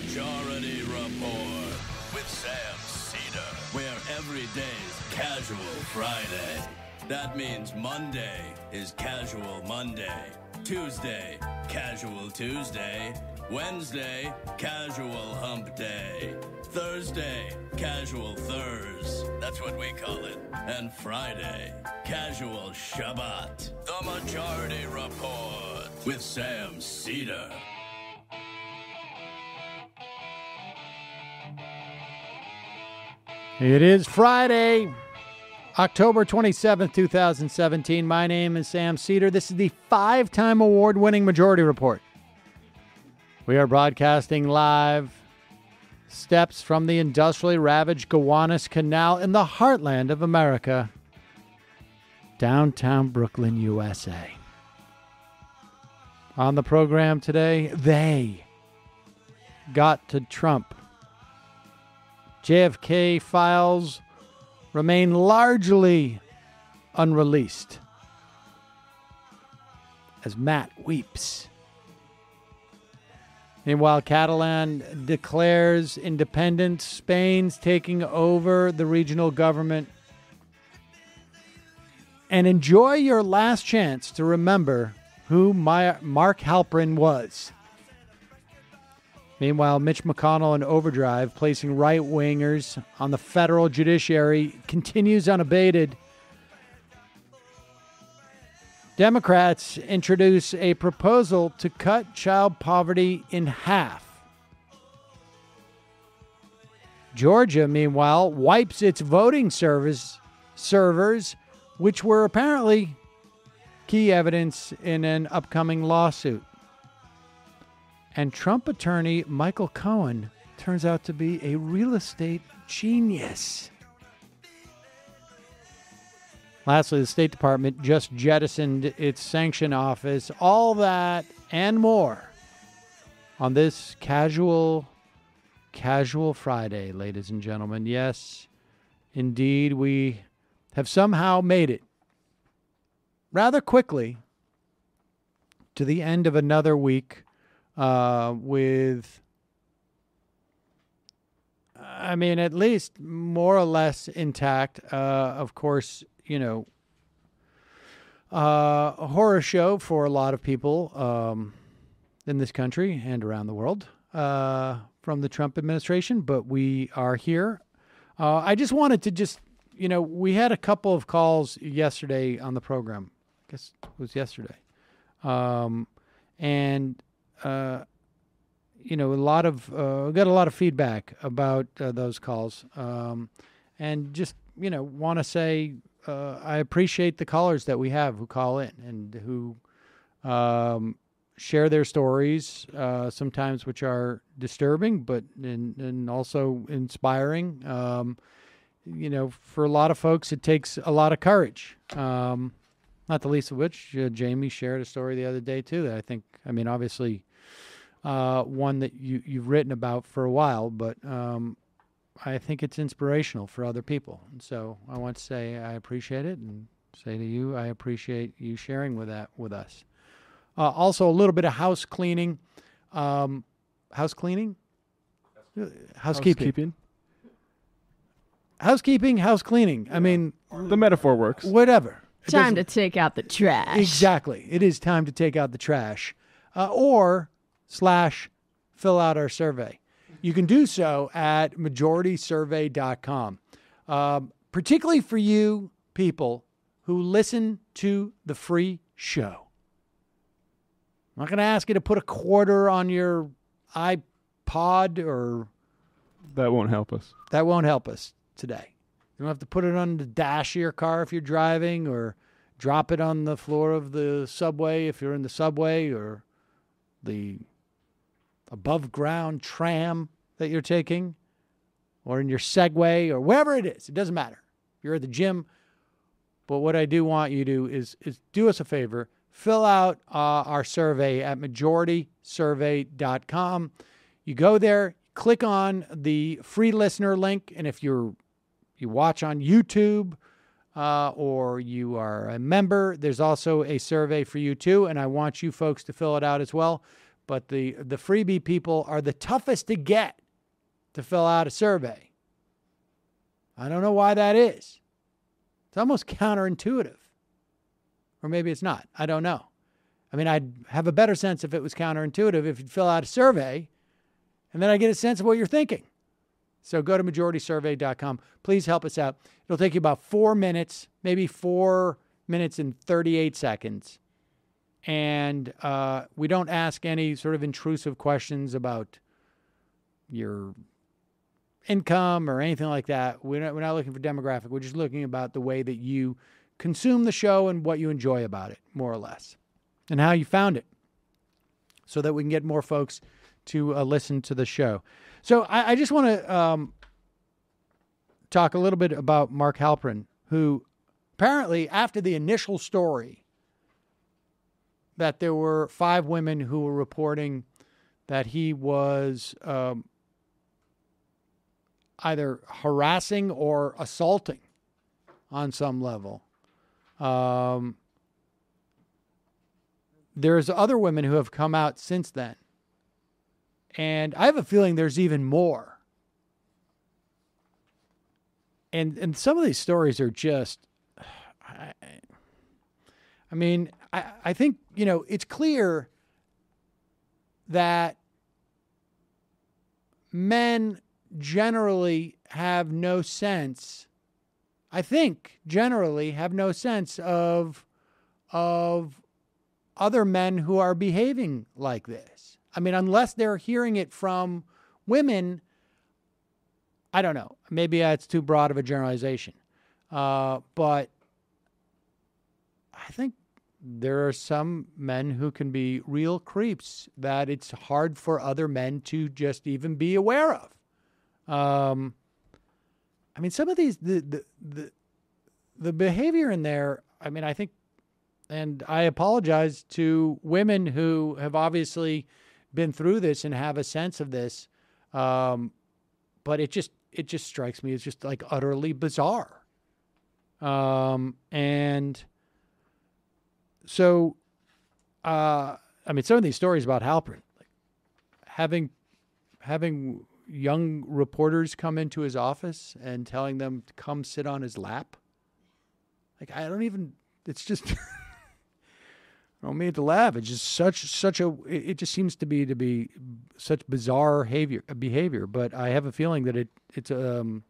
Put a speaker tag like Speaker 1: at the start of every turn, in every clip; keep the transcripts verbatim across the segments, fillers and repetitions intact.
Speaker 1: Majority Report with Sam Cedar, where every day's Casual Friday. That means Monday is Casual Monday, Tuesday, Casual Tuesday, Wednesday, Casual Hump Day, Thursday, Casual Thurs, that's what we call it, and Friday, Casual Shabbat. The Majority Report with Sam Cedar.
Speaker 2: It is Friday, October twenty-seventh, two thousand seventeen. My name is Sam Cedar. This is the five-time award-winning Majority Report. We are broadcasting live steps from the industrially ravaged Gowanus Canal in the heartland of America, downtown Brooklyn, U S A. On the program today, they got to Trump. J F K files remain largely unreleased as Matt weeps. Meanwhile, Catalan declares independence. Spain's taking over the regional government. And enjoy your last chance to remember who my, Mark Halperin was. Meanwhile, Mitch McConnell in overdrive, placing right-wingers on the federal judiciary, continues unabated. Democrats introduce a proposal to cut child poverty in half. Georgia, meanwhile, wipes its voting service servers, which were apparently key evidence in an upcoming lawsuit. And Trump attorney Michael Cohen turns out to be a real estate genius. Lastly, the State Department just jettisoned its sanction office. All that and more on this casual, casual Friday, ladies and gentlemen. Yes, indeed, we have somehow made it rather quickly to the end of another week. Uh, with, I mean, at least more or less intact. Uh, of course, you know, uh, a horror show for a lot of people um, in this country and around the world uh, from the Trump administration. But we are here. Uh, I just wanted to just, you know, we had a couple of calls yesterday on the program. I guess it was yesterday. Um, and Uh, you know, a lot of, uh, got a lot of feedback about uh, those calls. Um, and just, you know, want to say uh, I appreciate the callers that we have who call in and who um, share their stories, uh, sometimes which are disturbing, but and, and also inspiring. Um, you know, for a lot of folks, it takes a lot of courage. Um, not the least of which, uh, Jamie shared a story the other day, too, that I think, I mean, obviously, uh, one that you, you've written about for a while, but um, I think it's inspirational for other people. And so I want to say I appreciate it and say to you, I appreciate you sharing with that with us. Uh, also, a little bit of house cleaning. Um, house cleaning? Housekeeping.
Speaker 3: Housekeeping.
Speaker 2: Housekeeping, house cleaning.
Speaker 3: Yeah.
Speaker 2: I mean,
Speaker 3: the metaphor works.
Speaker 2: Whatever. It
Speaker 4: time to take out the trash.
Speaker 2: Exactly. It is time to take out the trash. Uh, or slash fill out our survey. You can do so at majority survey dot com. Um, particularly for you people who listen to the free show. I'm not going to ask you to put a quarter on your iPod or...
Speaker 3: That won't help us.
Speaker 2: That won't help us today. You don't have to put it on the dash of your car if you're driving, or drop it on the floor of the subway if you're in the subway, or the above ground tram that you're taking, or in your Segway, or wherever it is. It doesn't matter. You're at the gym. But what I do want you to do is, is do us a favor. Fill out uh, our survey at majority survey dot com. You go there, click on the free listener link, and if you're you watch on YouTube uh, or you are a member, there's also a survey for you too, and I want you folks to fill it out as well. but the, the freebie people are the toughest to get to fill out a survey. I don't know why that is. It's almost counterintuitive. Or maybe it's not. I don't know. I mean, I'd have a better sense if it was counterintuitive if you'd fill out a survey, and then I get a sense of what you're thinking. So go to majority survey dot com. Please help us out. It'll take you about four minutes, maybe four minutes and thirty-eight seconds. And uh, we don't ask any sort of intrusive questions about your income or anything like that. We're not, we're not looking for demographic. We're just looking about the way that you consume the show and what you enjoy about it, more or less, and how you found it, so that we can get more folks to uh, listen to the show. So I, I just want to um, talk a little bit about Mark Halperin, who apparently, after the initial story that there were five women who were reporting that he was um, either harassing or assaulting on some level. Um, there's other women who have come out since then. And I have a feeling there's even more. And and some of these stories are just, I, I mean, I, I think, you know, it's clear that men generally have no sense, I think generally have no sense of, of other men who are behaving like this. I mean, unless they're hearing it from women, I don't know. Maybe that's too broad of a generalization. Uh, but I think there are some men who can be real creeps that it's hard for other men to just even be aware of. Um, I mean, some of these, the, the, the, the behavior in there, I mean, I think, and I apologize to women who have obviously been through this and have a sense of this. Um, but it just, it just strikes me as just like utterly bizarre. Um, and so, uh, I mean, some of these stories about Halperin, like having, having young reporters come into his office and telling them to come sit on his lap. Like, I don't even, it's just, I don't mean to laugh. It's just such, such a, it just seems to be, to be such bizarre behavior, behavior, but I have a feeling that it, it's, um,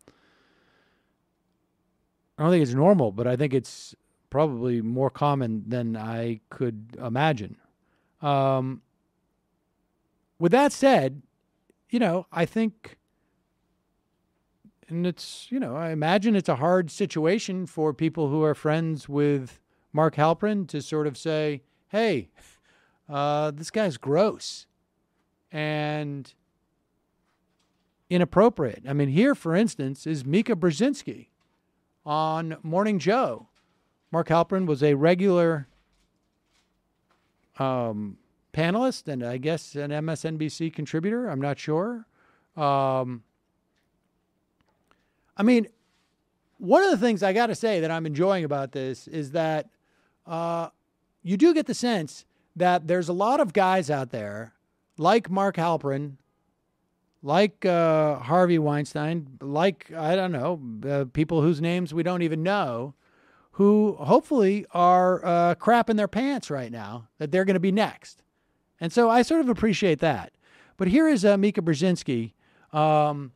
Speaker 2: I don't think it's normal, but I think it's probably more common than I could imagine. Um, with that said, you know, I think, and it's, you know, I imagine it's a hard situation for people who are friends with Mark Halperin to sort of say, hey, uh, this guy's gross and inappropriate. I mean, here, for instance, is Mika Brzezinski on Morning Joe. Mark Halperin was a regular um, panelist and I guess an M S N B C contributor. I'm not sure. Um, I mean, one of the things I got to say that I'm enjoying about this is that uh, you do get the sense that there's a lot of guys out there like Mark Halperin, like uh, Harvey Weinstein, like, I don't know, uh, people whose names we don't even know, who hopefully are uh, crapping their pants right now, that they're going to be next. And so I sort of appreciate that. But here is uh, Mika Brzezinski um,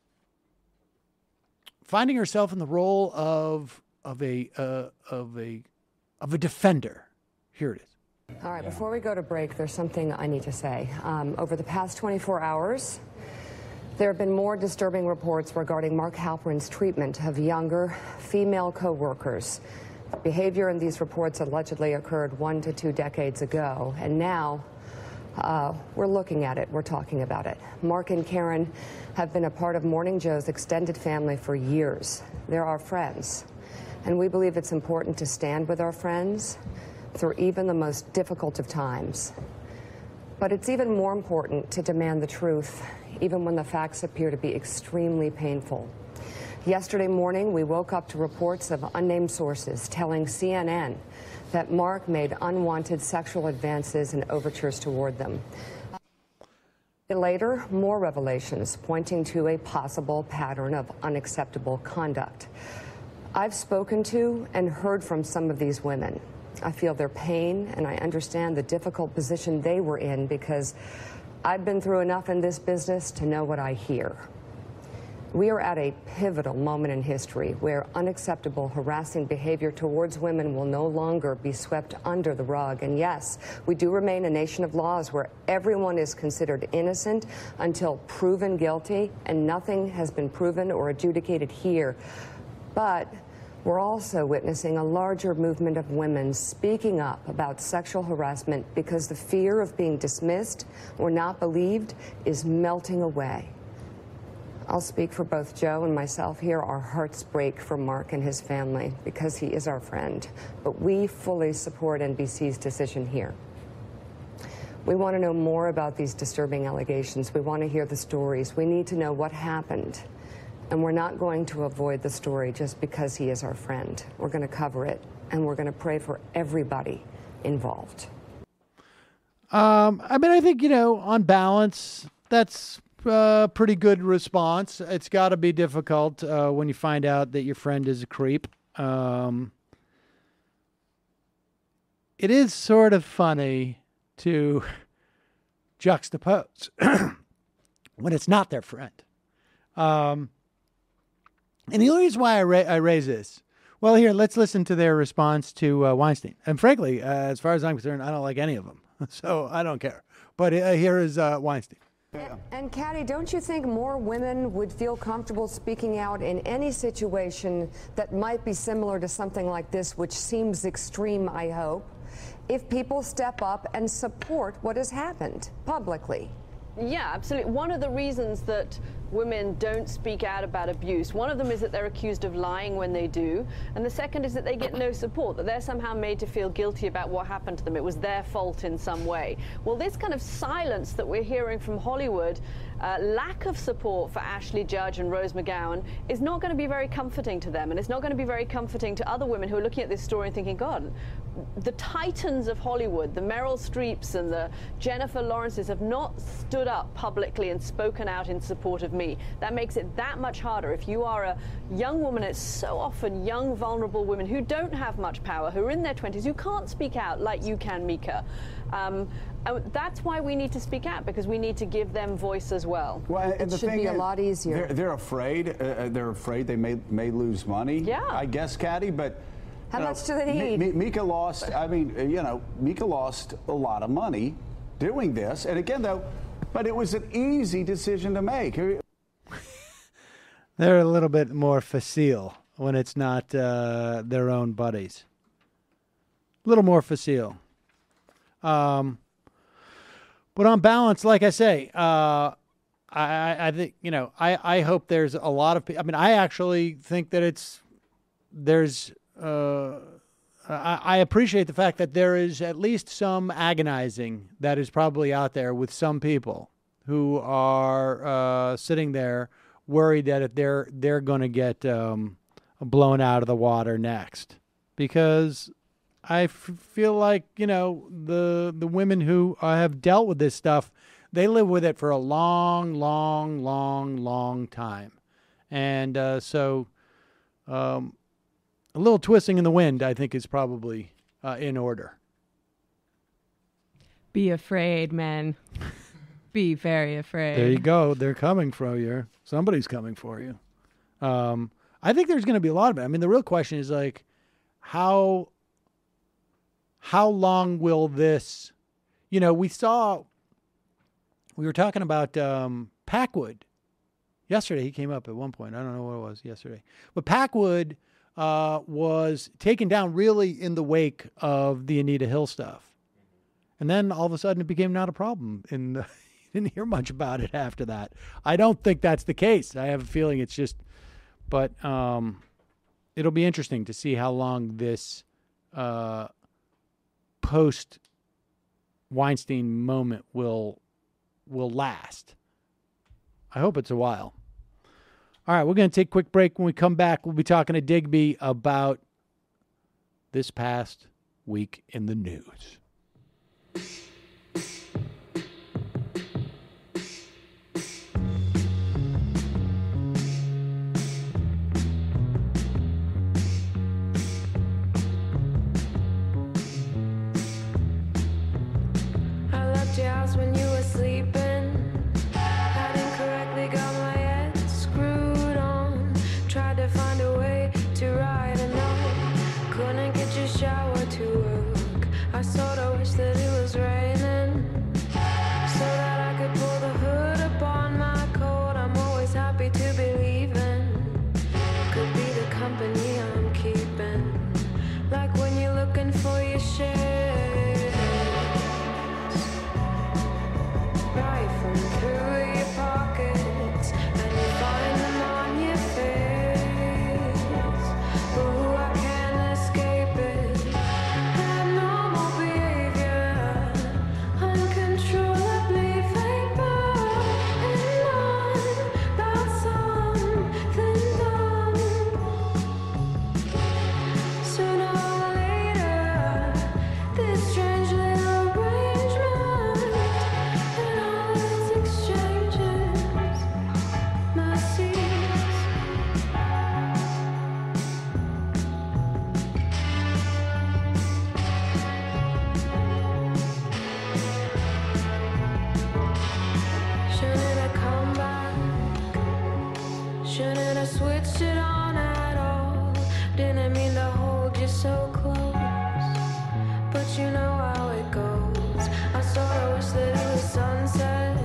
Speaker 2: finding herself in the role of of a uh, of a of a defender. Here it is.
Speaker 4: All right, before we go to break, there's something I need to say. Um, over the past twenty-four hours, there have been more disturbing reports regarding Mark Halperin's treatment of younger female co-workers. Behavior in these reports allegedly occurred one to two decades ago, and now uh, we're looking at it, we're talking about it. Mark and Karen have been a part of Morning Joe's extended family for years. They're our friends, and we believe it's important to stand with our friends through even the most difficult of times. But it's even more important to demand the truth, even when the facts appear to be extremely painful. Yesterday morning, we woke up to reports of unnamed sources telling C N N that Mark made unwanted sexual advances and overtures toward them. Later, more revelations pointing to a possible pattern of unacceptable conduct. I've spoken to and heard from some of these women. I feel their pain, and I understand the difficult position they were in because I've been through enough in this business to know what I hear. We are at a pivotal moment in history where unacceptable harassing behavior towards women will no longer be swept under the rug. And yes, we do remain a nation of laws where everyone is considered innocent until proven guilty, and nothing has been proven or adjudicated here. But we're also witnessing a larger movement of women speaking up about sexual harassment because the fear of being dismissed or not believed is melting away. I'll speak for both Joe and myself here. Our hearts break for Mark and his family because he is our friend. But we fully support N B C's decision here. We want to know more about these disturbing allegations. We want to hear the stories. We need to know what happened. And we're not going to avoid the story just because he is our friend. We're going to cover it, and we're going to pray for everybody involved.
Speaker 2: Um, I mean, I think, you know, on balance, that's a pretty good response. It's got to be difficult uh, when you find out that your friend is a creep. Um, it is sort of funny to juxtapose when it's not their friend. Um, and the only reason why I, ra- I raise this, well, here, let's listen to their response to uh, Weinstein. And frankly, uh, as far as I'm concerned, I don't like any of them. So I don't care. But uh, here is uh, Weinstein.
Speaker 4: And, and Kathy, don't you think more women would feel comfortable speaking out in any situation that might be similar to something like this, which seems extreme, I hope, if people step up and support what has happened publicly?
Speaker 5: Yeah, absolutely. One of the reasons that women don't speak out about abuse, one of them is that they're accused of lying when they do, and the second is that they get no support, that they're somehow made to feel guilty about what happened to them. It was their fault in some way. Well, this kind of silence that we're hearing from Hollywood, uh, lack of support for Ashley Judge and Rose McGowan, is not going to be very comforting to them, and it's not going to be very comforting to other women who are looking at this story and thinking, God, the titans of Hollywood, the Meryl Streeps and the Jennifer Lawrences, have not stood up publicly and spoken out in support of me. That makes it that much harder. If you are a young woman, it's so often young, vulnerable women who don't have much power, who are in their twenties, who can't speak out like you can, Mika. Um, and that's why we need to speak out, because we need to give them voice as well.
Speaker 6: Well, and
Speaker 4: It
Speaker 6: the
Speaker 4: should
Speaker 6: thing
Speaker 4: be a
Speaker 6: is,
Speaker 4: lot easier.
Speaker 6: They're, they're afraid. Uh, they're afraid they may may lose money.
Speaker 5: Yeah.
Speaker 6: I guess, Caddy, but.
Speaker 4: How
Speaker 6: you know,
Speaker 4: much do they
Speaker 6: Mi-
Speaker 4: need?
Speaker 6: Mi- Mika lost, I mean, uh, you know, Mika lost a lot of money doing this. And again, though, but it was an easy decision to make.
Speaker 2: They're a little bit more facile when it's not uh, their own buddies. A little more facile. Um, but on balance, like I say, uh, I, I think, you know, I, I hope there's a lot of people. I mean, I actually think that it's, there's, uh, I, I appreciate the fact that there is at least some agonizing that is probably out there with some people who are uh, sitting there worried that they're they're going to get um, blown out of the water next. Because I f- feel like, you know, the the women who uh, have dealt with this stuff, they live with it for a long, long, long, long time. And uh, so um, a little twisting in the wind, I think, is probably uh, in order.
Speaker 7: Be afraid, men. Be very afraid.
Speaker 2: There you go. They're coming for you. Somebody's coming for you. Um, I think there's going to be a lot of it. I mean, the real question is like, how how long will this? You know, we saw. We were talking about um, Packwood yesterday. He came up at one point. I don't know what it was yesterday, but Packwood uh, was taken down really in the wake of the Anita Hill stuff, and then all of a sudden it became not a problem in. The, didn't hear much about it after that. I don't think that's the case. I have a feeling it's just, but um, it'll be interesting to see how long this uh, post Weinstein moment will will last. I hope it's a while. All right, we're going to take a quick break. When we come back, we'll be talking to Digby about this past week in the news.
Speaker 8: company I'm keeping. Like when you're looking for your shares, rifling through your pockets and you find them on your face. Ooh, I can't escape it. Abnormal behavior, uncontrollably fake, but and on about something dumb. Sooner or later, this strange little arrangement and all its exchanges must cease. Shouldn't I come back? Shouldn't I switch it on at all? Didn't mean to hold you so close, but you know how it goes. I sorta wish that it was sunset.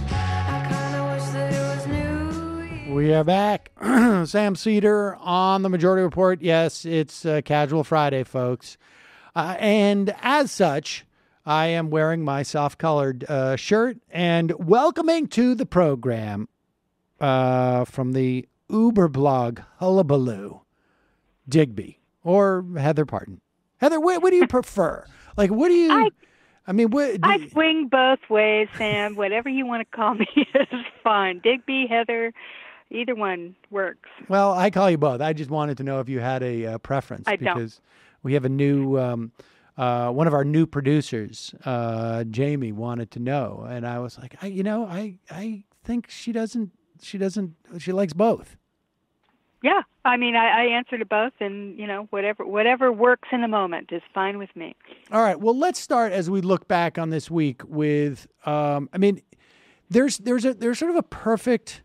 Speaker 8: I kinda wish that it was New Year.
Speaker 2: We are back. Sam Cedar on the Majority Report. Yes, it's uh, Casual Friday, folks. Uh, and as such, I am wearing my soft-colored uh, shirt and welcoming to the program uh, from the Uber blog Hullabaloo, Digby or Heather Parton. Heather, what, what do you prefer? Like, what do you?
Speaker 9: I-
Speaker 2: I mean, what? do
Speaker 9: I
Speaker 2: you-
Speaker 9: swing both ways, Sam. Whatever you want to call me is fine. Digby, Heather, either one works.
Speaker 2: Well, I call you both. I just wanted to know if you had a uh, preference
Speaker 9: I don't.
Speaker 2: because we have a new, um, uh, one of our new producers, uh, Jamie, wanted to know, and I was like, I, you know, I, I think she doesn't, she doesn't, she likes both.
Speaker 9: Yeah, I mean, I, I answer to both, and you know, whatever whatever works in the moment is fine with me.
Speaker 2: All right. Well, let's start as we look back on this week with, um, I mean, there's there's a there's sort of a perfect.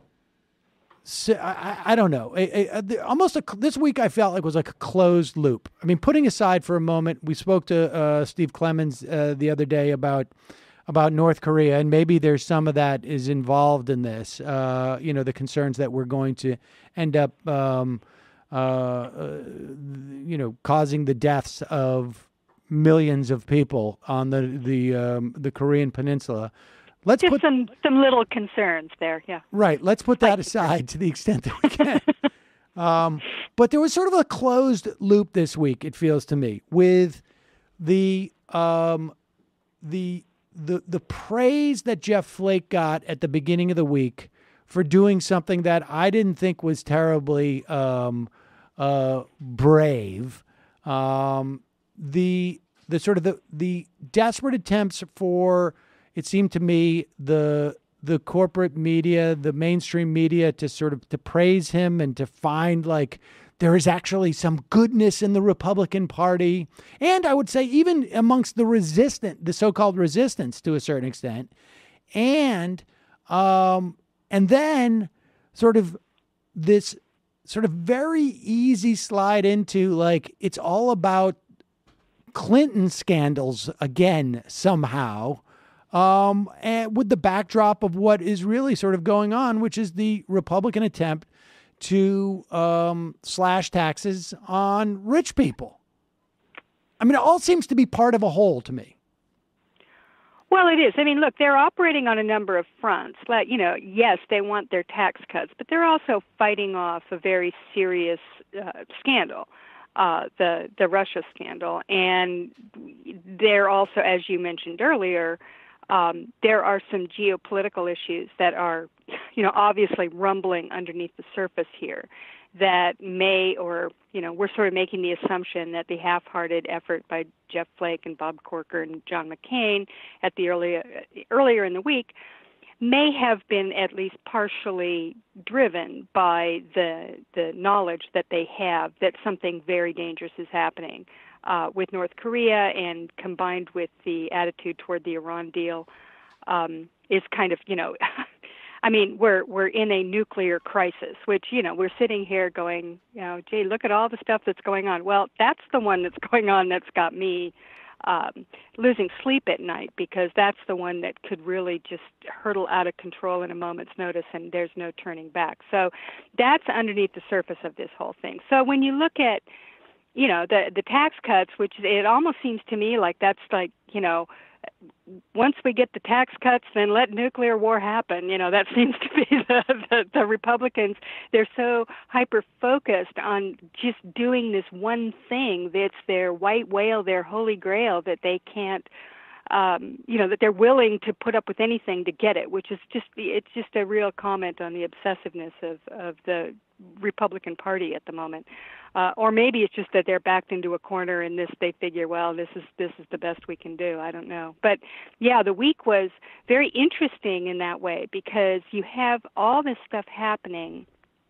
Speaker 2: I, I, I don't know. A, a, a, almost a, this week I felt like was like a closed loop. I mean, putting aside for a moment, we spoke to uh, Steve Clemens uh, the other day about about North Korea, and maybe there's some of that is involved in this. Uh, you know, the concerns that we're going to end up, um, uh, uh, you know, causing the deaths of millions of people on the the um, the Korean Peninsula. Let's
Speaker 9: Just
Speaker 2: put
Speaker 9: some some little concerns there. Yeah.
Speaker 2: right. Let's put that aside to the extent that we can. um, but there was sort of a closed loop this week. It feels to me with the um, the the the praise that Jeff Flake got at the beginning of the week for doing something that I didn't think was terribly um, uh, brave. Um, the the sort of the the desperate attempts for, it seemed to me, the the corporate media, the mainstream media, to sort of to praise him and to find like there is actually some goodness in the Republican Party. And I would say even amongst the resistant, the so-called resistance to a certain extent. And um, and then sort of this sort of very easy slide into like it's all about Clinton scandals again somehow. Um, and with the backdrop of what is really sort of going on, which is the Republican attempt to um, slash taxes on rich people. I mean, it all seems to be part of a whole to me.
Speaker 9: Well, it is. I mean, look, they're operating on a number of fronts. Like, you know, yes, they want their tax cuts, but they're also fighting off a very serious uh, scandal, uh, the the Russia scandal, and they're also, as you mentioned earlier, um, there are some geopolitical issues that are, you know, obviously rumbling underneath the surface here that may, or, you know, we're sort of making the assumption that the half-hearted effort by Jeff Flake and Bob Corker and John McCain at the earlier earlier in the week may have been at least partially driven by the the knowledge that they have that something very dangerous is happening uh, with North Korea, and combined with the attitude toward the Iran deal um, is kind of, you know, I mean, we're we're in a nuclear crisis, which, you know, we're sitting here going, you know, gee, look at all the stuff that's going on. Well, that's the one that's going on that's got me um, losing sleep at night, because that's the one that could really just hurtle out of control in a moment's notice, and there's no turning back. So that's underneath the surface of this whole thing. So when you look at, you know, the the tax cuts, which it almost seems to me like that's like, you know, once we get the tax cuts, then let nuclear war happen. You know, that seems to be the, the, the Republicans. They're so hyper-focused on just doing this one thing that's their white whale, their holy grail, that they can't, um, you know, that they're willing to put up with anything to get it, which is just, it's just a real comment on the obsessiveness of, of the Republican Party at the moment. Uh, or maybe it's just that they're backed into a corner and this they figure, well, this is this is the best we can do. I don't know. But yeah, the week was very interesting in that way, because you have all this stuff happening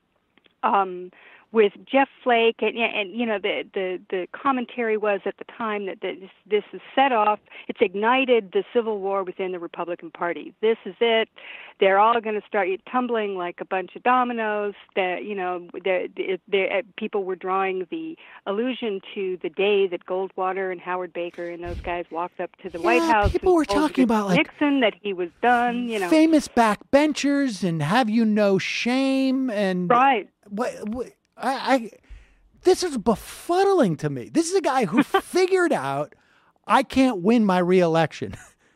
Speaker 9: um, with Jeff Flake, and, and you know the, the the commentary was at the time that this this is set off. It's ignited the civil war within the Republican Party. This is it. They're all going to start tumbling like a bunch of dominoes. That you know, they're, they're, people were drawing the allusion to the day that Goldwater and Howard Baker and those guys walked up to the
Speaker 2: yeah,
Speaker 9: White House.
Speaker 2: People were
Speaker 9: told
Speaker 2: talking about like
Speaker 9: Nixon that he was done. You know,
Speaker 2: famous backbenchers and have you no shame and
Speaker 9: right.
Speaker 2: What, what I, I this is befuddling to me. This is a guy who figured out I can't win my reelection.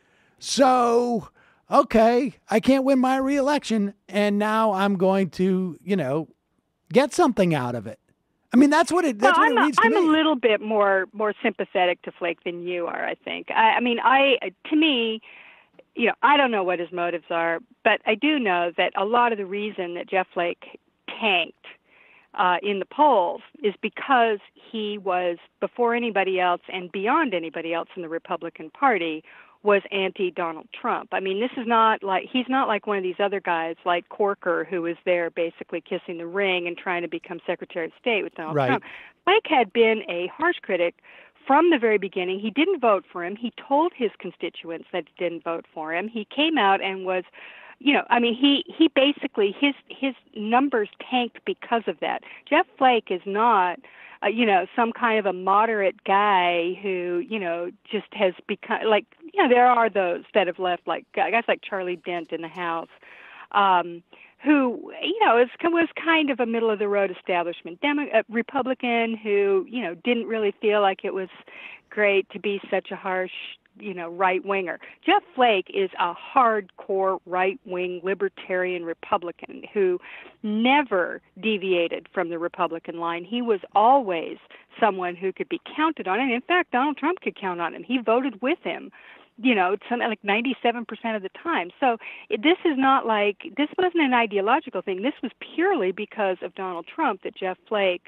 Speaker 2: So, okay, I can't win my reelection, and now I'm going to, you know, get something out of it. I mean, that's what it. That's
Speaker 9: well,
Speaker 2: what
Speaker 9: I'm
Speaker 2: it reads
Speaker 9: a,
Speaker 2: to
Speaker 9: I'm
Speaker 2: me.
Speaker 9: a little bit more more sympathetic to Flake than you are. I think. I, I mean, I to me, you know, I don't know what his motives are, but I do know that a lot of the reason that Jeff Flake tanked uh, in the polls is because he was, before anybody else and beyond anybody else in the Republican Party, was anti-Donald Trump. I mean, this is not like, he's not like one of these other guys like Gorka, who was there basically kissing the ring and trying to become Secretary of State with Donald
Speaker 2: right.
Speaker 9: Trump. Flake had been a harsh critic from the very beginning. He didn't vote for him. He told his constituents that he didn't vote for him. He came out and was, you know, I mean, he, he basically, his his numbers tanked because of that. Jeff Flake is not, uh, you know, some kind of a moderate guy who, you know, just has become, like, you know, there are those that have left, like, I guess like Charlie Dent in the House, um, who, you know, is, was kind of a middle-of-the-road establishment Demo- uh, Republican who, you know, didn't really feel like it was great to be such a harsh, you know, right-winger. Jeff Flake is a hardcore right-wing libertarian Republican who never deviated from the Republican line. He was always someone who could be counted on, and in fact, Donald Trump could count on him. He voted with him, you know, something like ninety-seven percent of the time. So it, this is not like, this wasn't an ideological thing. This was purely because of Donald Trump that Jeff Flake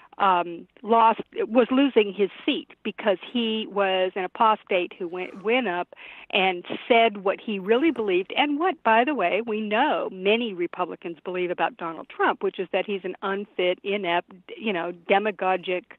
Speaker 9: um, lost, was losing his seat, because he was an apostate who went, went up and said what he really believed, and what, by the way, we know many Republicans believe about Donald Trump, which is that he's an unfit, inept, you know, demagogic,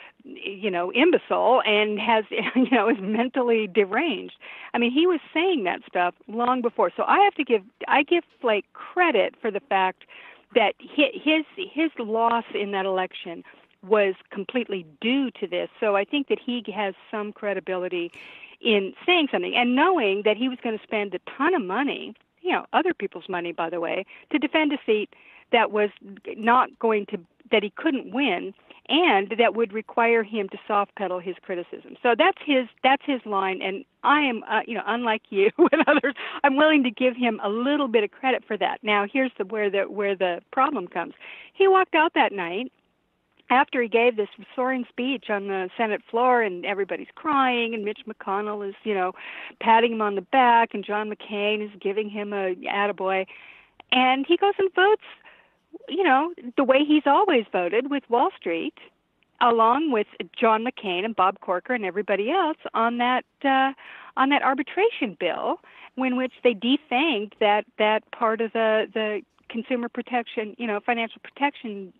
Speaker 9: you know, imbecile, and has, you know, is mentally deranged. I mean, he was saying that stuff long before. So I have to give, I give Flake credit for the fact that his his loss in that election was completely due to this. So I think that he has some credibility in saying something, and knowing that he was going to spend a ton of money, you know, other people's money, by the way, to defend a seat that was not going to, that he couldn't win, and that would require him to soft pedal his criticism. So that's his that's his line, and I am, uh, you know, unlike you and others, I'm willing to give him a little bit of credit for that. Now, here's the where the where the problem comes. He walked out that night after he gave this soaring speech on the Senate floor, and everybody's crying, and Mitch McConnell is, you know, patting him on the back, and John McCain is giving him a attaboy, and he goes and votes, you know, the way he's always voted, with Wall Street, along with John McCain and Bob Corker and everybody else, on that uh, on that arbitration bill, in which they defanged that that part of the the consumer protection, you know, financial protection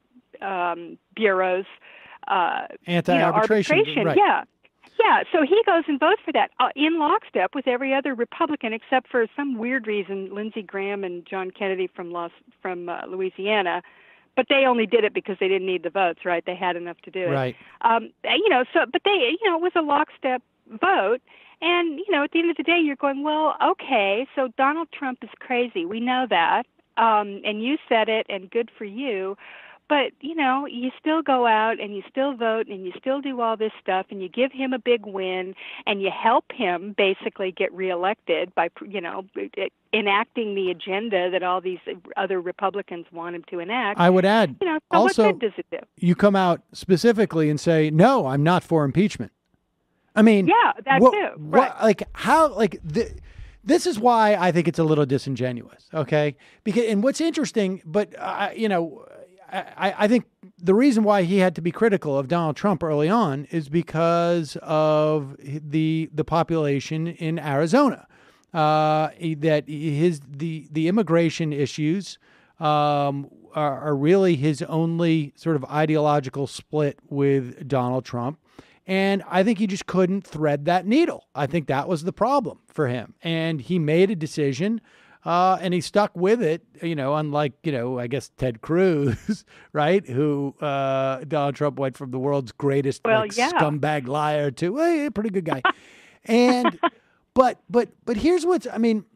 Speaker 9: um, bureau's uh,
Speaker 2: anti-arbitration,
Speaker 9: you know, arbitration,
Speaker 2: right.
Speaker 9: yeah. Yeah, so he goes and votes for that uh, in lockstep with every other Republican, except for some weird reason, Lindsey Graham and John Kennedy from Los, from uh, Louisiana. But they only did it because they didn't need the votes, right? They had enough to do it.
Speaker 2: Right.
Speaker 9: Um, you know, so, but they, you know, it was a lockstep vote. And, you know, at the end of the day, you're going, well, okay, so Donald Trump is crazy. We know that. Um, and you said it, and good for you. But, you know, you still go out and you still vote and you still do all this stuff and you give him a big win and you help him basically get reelected by, you know, enacting the agenda that all these other Republicans want him to enact.
Speaker 2: I would add,
Speaker 9: you know, so
Speaker 2: also,
Speaker 9: what good does it do?
Speaker 2: You come out specifically and say, no, I'm not for impeachment. I mean,
Speaker 9: yeah, that
Speaker 2: what,
Speaker 9: too.
Speaker 2: What,
Speaker 9: right.
Speaker 2: Like, how, like, the, this is why I think it's a little disingenuous, okay? Because, and what's interesting, but, uh, you know, I, I think the reason why he had to be critical of Donald Trump early on is because of the the population in Arizona. Uh, that his the the immigration issues um, are, are really his only sort of ideological split with Donald Trump. And I think he just couldn't thread that needle. I think that was the problem for him. And he made a decision. Uh, and he stuck with it, you know, unlike, you know, I guess Ted Cruz, right, who uh, Donald Trump went from the world's greatest
Speaker 9: well,
Speaker 2: like,
Speaker 9: yeah.
Speaker 2: scumbag liar to, hey, a pretty good guy. and, but, but, but here's what's, I mean,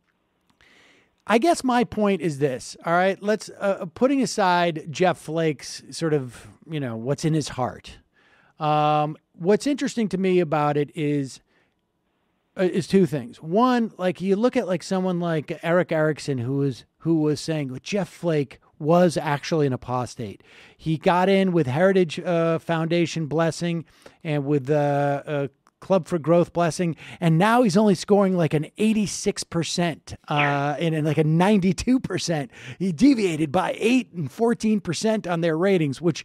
Speaker 2: I guess my point is this, all right, let's, uh, putting aside Jeff Flake's sort of, you know, what's in his heart. Um, what's interesting to me about it is, is two things. One, like you look at like someone like Eric Erickson, who was who was saying well, Jeff Flake was actually an apostate. He got in with Heritage uh, Foundation blessing and with uh, uh, Club for Growth blessing, and now he's only scoring like an eighty-six percent uh, and, and like a ninety-two percent. He deviated by eight and fourteen percent on their ratings, which.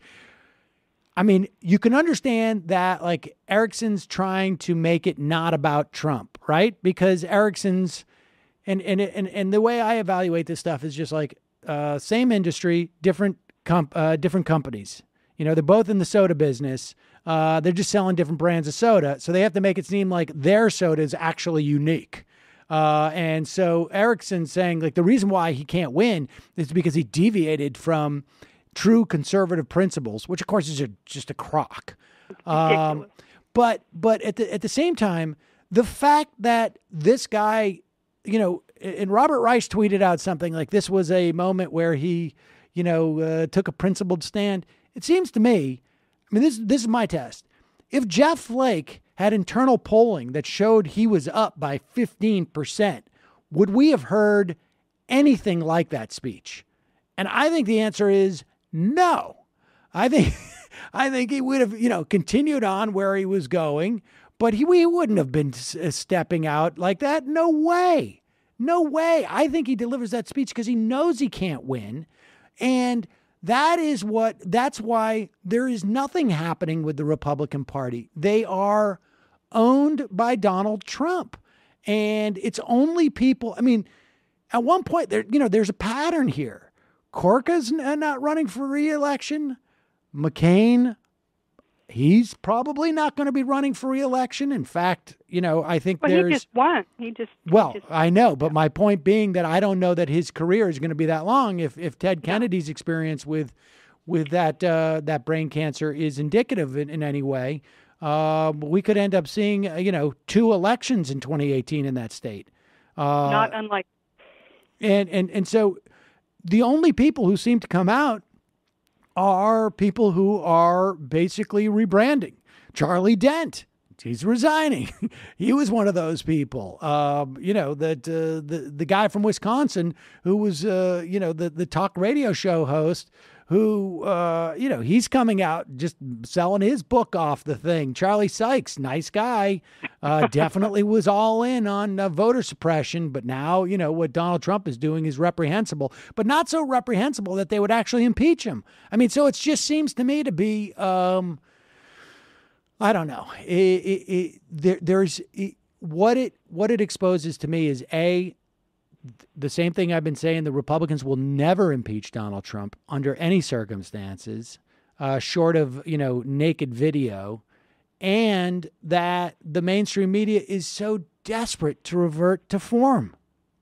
Speaker 2: I mean, you can understand that like Erickson's trying to make it not about Trump, right? Because Erickson's and and and and the way I evaluate this stuff is just like uh, same industry, different comp, uh, different companies. You know, they're both in the soda business. Uh, they're just selling different brands of soda, so they have to make it seem like their soda is actually unique. Uh, and so Erickson's saying like the reason why he can't win is because he deviated from true conservative principles, which of course is a, just a crock. Um, but but at the at the same time, the fact that this guy, you know, and Robert Reich tweeted out something like this was a moment where he, you know, uh, took a principled stand. It seems to me, I mean, this this is my test. If Jeff Flake had internal polling that showed he was up by fifteen percent, would we have heard anything like that speech? And I think the answer is no. I think I think he would have, you know, continued on where he was going, but he we wouldn't have been s- stepping out like that. No way. No way. I think he delivers that speech because he knows he can't win. And that is what that's why there is nothing happening with the Republican Party. They are owned by Donald Trump. And it's only people, I mean, at one point there, you know, there's a pattern here. Gorka's not running for re-election. McCain, he's probably not going to be running for re-election. In fact, you know, I think
Speaker 9: well,
Speaker 2: there's...
Speaker 9: he just won. He just...
Speaker 2: Well,
Speaker 9: he just,
Speaker 2: I know, but my point being that I don't know that his career is going to be that long if, if Ted Kennedy's experience with with that uh, that brain cancer is indicative in, in any way. Uh, we could end up seeing, uh, you know, two elections in twenty eighteen in that state. Uh,
Speaker 9: not unlike...
Speaker 2: And, and, and so... The only people who seem to come out are people who are basically rebranding. Charlie Dent, he's resigning. He was one of those people. Um, you know, that uh, the the guy from Wisconsin who was, uh, you know, the the talk radio show host who, uh, you know, he's coming out just selling his book off the thing. Charlie Sykes, nice guy, uh, definitely was all in on uh, voter suppression. But now, you know, what Donald Trump is doing is reprehensible, but not so reprehensible that they would actually impeach him. I mean, so it just seems to me to be, um, I don't know. It, it, it, there, there's it, what it what it exposes to me is a. The same thing I've been saying, the Republicans will never impeach Donald Trump under any circumstances, uh, short of, you know, naked video, and that the mainstream media is so desperate to revert to form.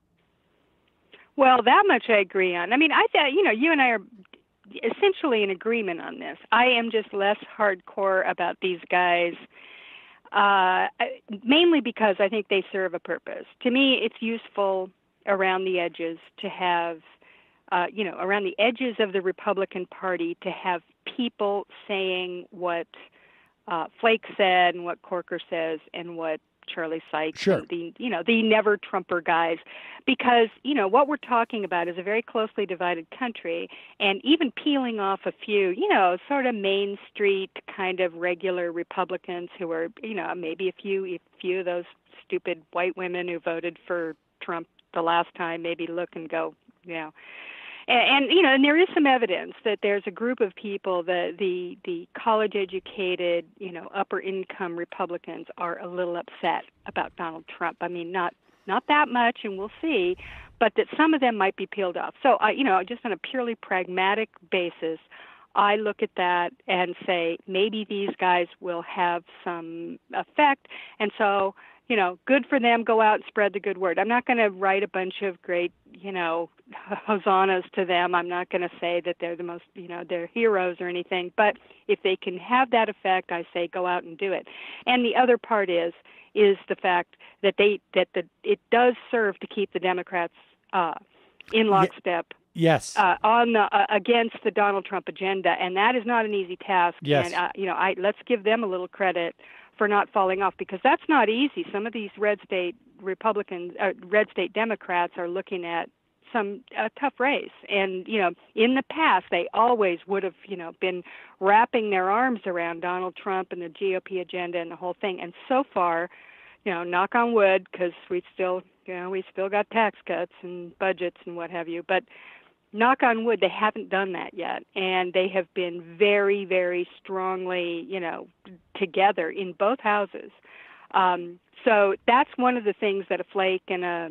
Speaker 9: Well, that much I agree on. I mean, I thought, you know, you and I are essentially in agreement on this. I am just less hardcore about these guys uh, mainly because I think they serve a purpose. To me, it's useful around the edges to have, uh, you know, around the edges of the Republican Party to have people saying what uh, Flake said and what Gorka says and what Charlie Sykes,
Speaker 2: sure.
Speaker 9: and the, you know, the never Trumper guys, because, you know, what we're talking about is a very closely divided country, and even peeling off a few, you know, sort of Main Street kind of regular Republicans who are, you know, maybe a few, a few of those stupid white women who voted for Trump the last time, maybe look and go, you know. And, and you know, and there is some evidence that there's a group of people, the the the college-educated, you know, upper-income Republicans are a little upset about Donald Trump. I mean, not not that much, and we'll see, but that some of them might be peeled off. So, I, you know, just on a purely pragmatic basis, I look at that and say maybe these guys will have some effect, and so, you know, good for them. Go out and spread the good word. I'm not going to write a bunch of great, you know, hosannas to them. I'm not going to say that they're the most, you know, they're heroes or anything. But if they can have that effect, I say go out and do it. And the other part is is the fact that they that the it does serve to keep the Democrats uh, in lockstep.
Speaker 2: Yes.
Speaker 9: Uh, on the uh, against the Donald Trump agenda, and that is not an easy task.
Speaker 2: Yes.
Speaker 9: And uh, you know, I let's give them a little credit for not falling off, because that's not easy. Some of these red state Republicans, uh, red state Democrats are looking at some uh, tough race. And, you know, in the past, they always would have, you know, been wrapping their arms around Donald Trump and the G O P agenda and the whole thing. And so far, you know, knock on wood, because we still, you know, we still got tax cuts and budgets and what have you. But knock on wood, they haven't done that yet. And they have been very, very strongly, you know, together in both houses. Um, so that's one of the things that a Flake and a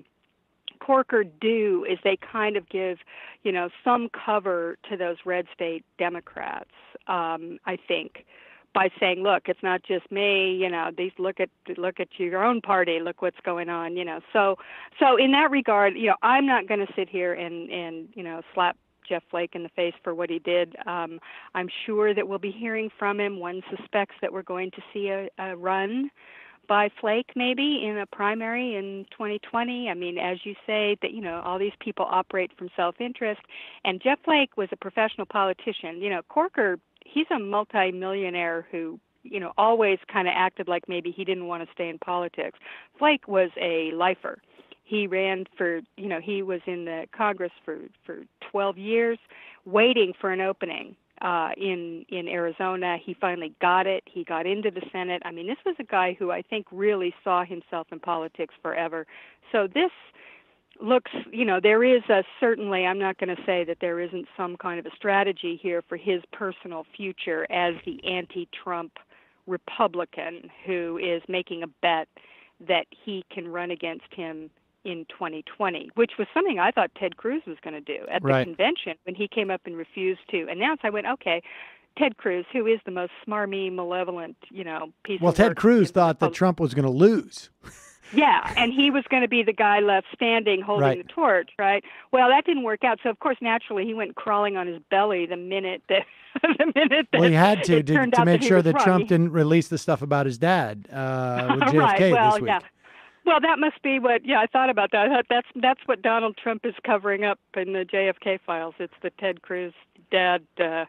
Speaker 9: Gorka do, is they kind of give, you know, some cover to those red state Democrats, um, I think, by saying, look, it's not just me, you know, these look at look at your own party, look what's going on, you know. So so in that regard, you know, I'm not going to sit here and, and, you know, slap Jeff Flake in the face for what he did. Um, I'm sure that we'll be hearing from him. One suspects that we're going to see a, a run by Flake maybe in a primary in twenty twenty. I mean, as you say, that, you know, all these people operate from self-interest, and Jeff Flake was a professional politician. You know, Gorka, he's a multi-millionaire who, you know, always kind of acted like maybe he didn't want to stay in politics. Flake was a lifer. He ran for, you know, he was in the Congress for, for twelve years, waiting for an opening uh, in in Arizona. He finally got it. He got into the Senate. I mean, this was a guy who I think really saw himself in politics forever. So this looks, you know, there is a certainly, I'm not going to say that there isn't some kind of a strategy here for his personal future as the anti-Trump Republican who is making a bet that he can run against him in twenty twenty, which was something I thought Ted Cruz was going to do at the
Speaker 2: right.
Speaker 9: convention when he came up and refused to announce. I went, okay, Ted Cruz, who is the most smarmy, malevolent, you know, piece
Speaker 2: well,
Speaker 9: of
Speaker 2: Ted
Speaker 9: work
Speaker 2: Cruz thought that
Speaker 9: Republic-
Speaker 2: Trump was going to lose.
Speaker 9: Yeah, and he was going to be the guy left standing holding
Speaker 2: right.
Speaker 9: the torch, right? Well, that didn't work out. So, of course, naturally, he went crawling on his belly the minute that the minute that
Speaker 2: well, he had to
Speaker 9: it
Speaker 2: to,
Speaker 9: turned
Speaker 2: to
Speaker 9: out
Speaker 2: make
Speaker 9: that
Speaker 2: sure
Speaker 9: he was
Speaker 2: that
Speaker 9: wrong.
Speaker 2: Trump
Speaker 9: He-
Speaker 2: didn't release the stuff about his dad uh, with J F K
Speaker 9: right. Well,
Speaker 2: this week.
Speaker 9: yeah. Well, that must be what. Yeah, I thought about that. I thought that's that's what Donald Trump is covering up in the J F K files. It's the Ted Cruz dad. Uh,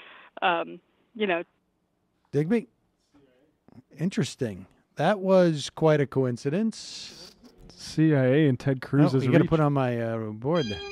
Speaker 9: um, you know,
Speaker 2: Digby, interesting. That was quite a coincidence.
Speaker 3: C I A and Ted Cruz
Speaker 2: Oh,
Speaker 3: as
Speaker 2: you
Speaker 3: a
Speaker 2: got to
Speaker 3: reach.
Speaker 2: put on my uh, board there.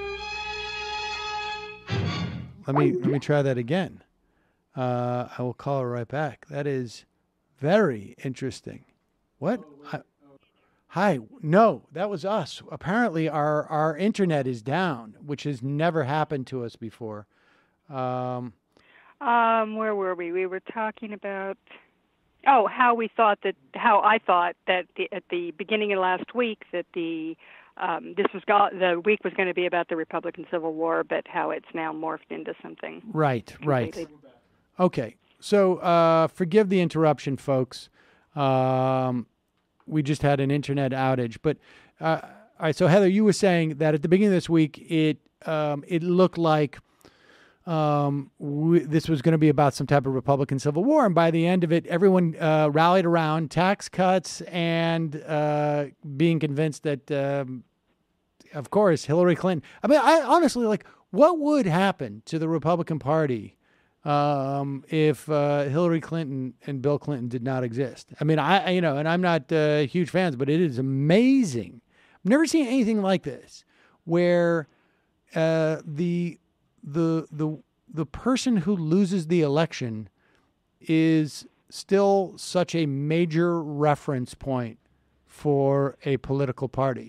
Speaker 2: Let me let me try that again. Uh, I will call her right back. That is very interesting. What? I, hi. No, that was us. Apparently, our our internet is down, which has never happened to us before. Um,
Speaker 9: um, where were we? We were talking about. Oh, how we thought that, how I thought that the, at the beginning of last week that the um, this was go- the week was going to be about the Republican Civil War, but how it's now morphed into something.
Speaker 2: right, right.
Speaker 9: completely-
Speaker 2: Okay, so uh, forgive the interruption, folks. Um, we just had an internet outage, but uh, all right. So Heather, you were saying that at the beginning of this week, it um, it looked like um, we, this was going to be about some type of Republican civil war. And by the end of it, everyone uh, rallied around tax cuts and uh, being convinced that, um, of course, Hillary Clinton. I mean, I honestly, like, what would happen to the Republican Party um, if uh, Hillary Clinton and Bill Clinton did not exist? I mean, I, you know, and I'm not uh, huge fans, but it is amazing. I've never seen anything like this, where uh, the the the the person who loses the election is still such a major reference point for a political party.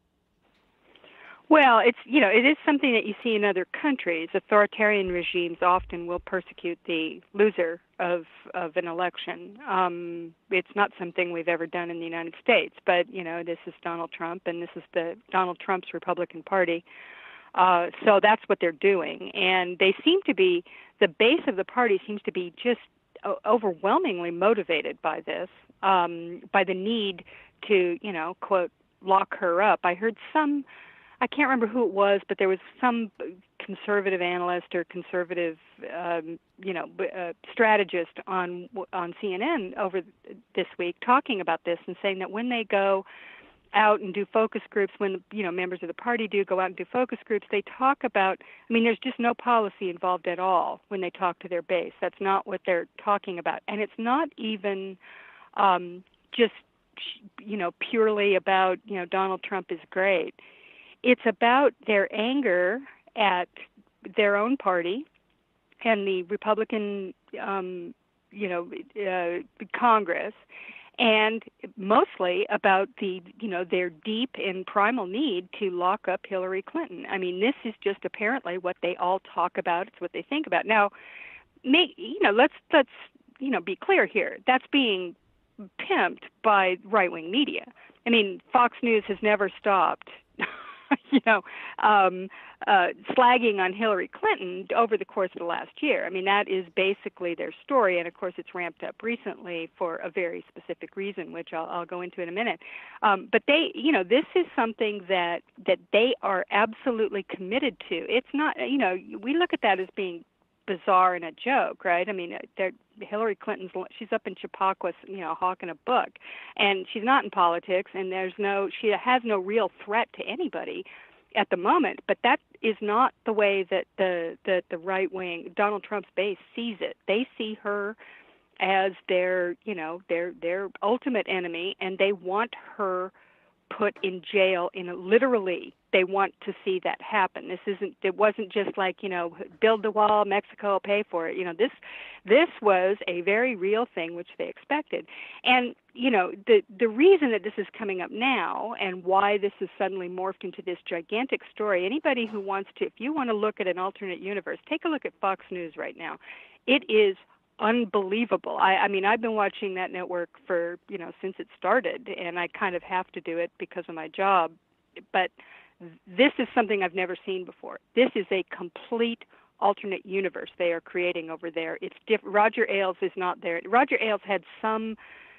Speaker 9: Well, it's, you know, it is something that you see in other countries. Authoritarian regimes often will persecute the loser of of an election. Um, it's not something we've ever done in the United States, but, you know, this is Donald Trump, and this is the Donald Trump's Republican Party. Uh, so that's what they're doing. And they seem to be, the base of the party seems to be just overwhelmingly motivated by this, um, by the need to, you know, quote, lock her up. I heard some... I can't remember who it was, but there was some conservative analyst or conservative, um, you know, uh, strategist on on C N N over this week talking about this and saying that when they go out and do focus groups, when, you know, members of the party do go out and do focus groups, they talk about, I mean, there's just no policy involved at all when they talk to their base. That's not what they're talking about. And it's not even um, just, you know, purely about, you know, Donald Trump is great. It's about their anger at their own party and the Republican, um, you know, uh, Congress, and mostly about the, you know, their deep and primal need to lock up Hillary Clinton. I mean, this is just apparently what they all talk about. It's what they think about. Now, may, you know, let's let's you know be clear here. That's being pimped by right-wing media. I mean, Fox News has never stopped. you know, um, uh, slagging on Hillary Clinton over the course of the last year. I mean, that is basically their story. And, of course, it's ramped up recently for a very specific reason, which I'll, I'll go into in a minute. Um, but they, you know, this is something that, that they are absolutely committed to. It's not, you know, we look at that as being bizarre and a joke, right? I mean, Hillary Clinton's, she's up in Chappaqua, you know, hawking a book, and she's not in politics, and there's no, she has no real threat to anybody at the moment. But that is not the way that the the, the right wing, Donald Trump's base, sees it. They see her as their, you know, their their ultimate enemy, and they want her put in jail. In a, literally, they want to see that happen. This isn't. It wasn't just like, you know, build the wall, Mexico will pay for it. You know, this this was a very real thing which they expected. And you know, the the reason that this is coming up now and why this is suddenly morphed into this gigantic story. Anybody who wants to, if you want to look at an alternate universe, take a look at Fox News right now. It is unbelievable. I, I mean, I've been watching that network for, you know, since it started, and I kind of have to do it because of my job. But this is something I've never seen before. This is a complete alternate universe they are creating over there. It's diff- Roger Ailes is not there. Roger Ailes had some,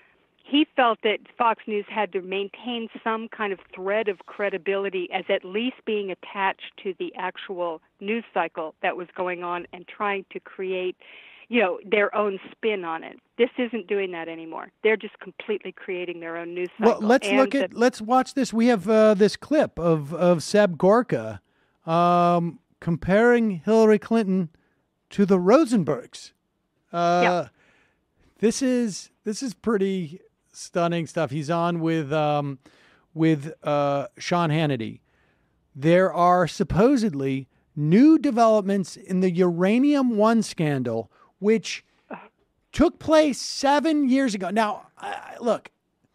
Speaker 9: he felt that Fox News had to maintain some kind of thread of credibility as at least being attached to the actual news cycle that was going on and trying to create, you know, their own spin on it. This isn't doing that anymore. They're just completely creating their own news cycle.
Speaker 2: Well, let's
Speaker 9: and
Speaker 2: look at,
Speaker 9: the,
Speaker 2: let's watch this. We have uh, this clip of, of Seb Gorka um, comparing Hillary Clinton to the Rosenbergs. Uh,
Speaker 9: yeah.
Speaker 2: This is, this is pretty stunning stuff. He's on with, um, with uh, Sean Hannity. There are supposedly new developments in the Uranium One scandal, which took place seven years ago. Now, I, look,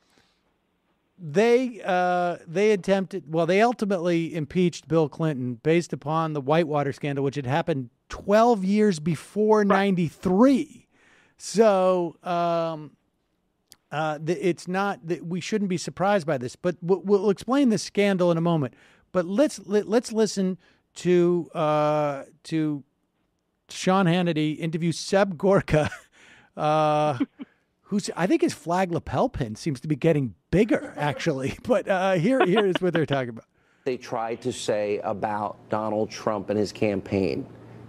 Speaker 2: they uh, they attempted, well, they ultimately impeached Bill Clinton based upon the Whitewater scandal, which had happened twelve years before ninety-three. So um, uh, the, it's not that we shouldn't be surprised by this, but we'll, we'll explain the scandal in a moment. But let's let, let's listen to uh, to Sean Hannity interview Seb Gorka, uh, who's, I think his flag lapel pin seems to be getting bigger, actually. But uh, here, here is what they're talking about.
Speaker 10: They tried to say about Donald Trump and his campaign.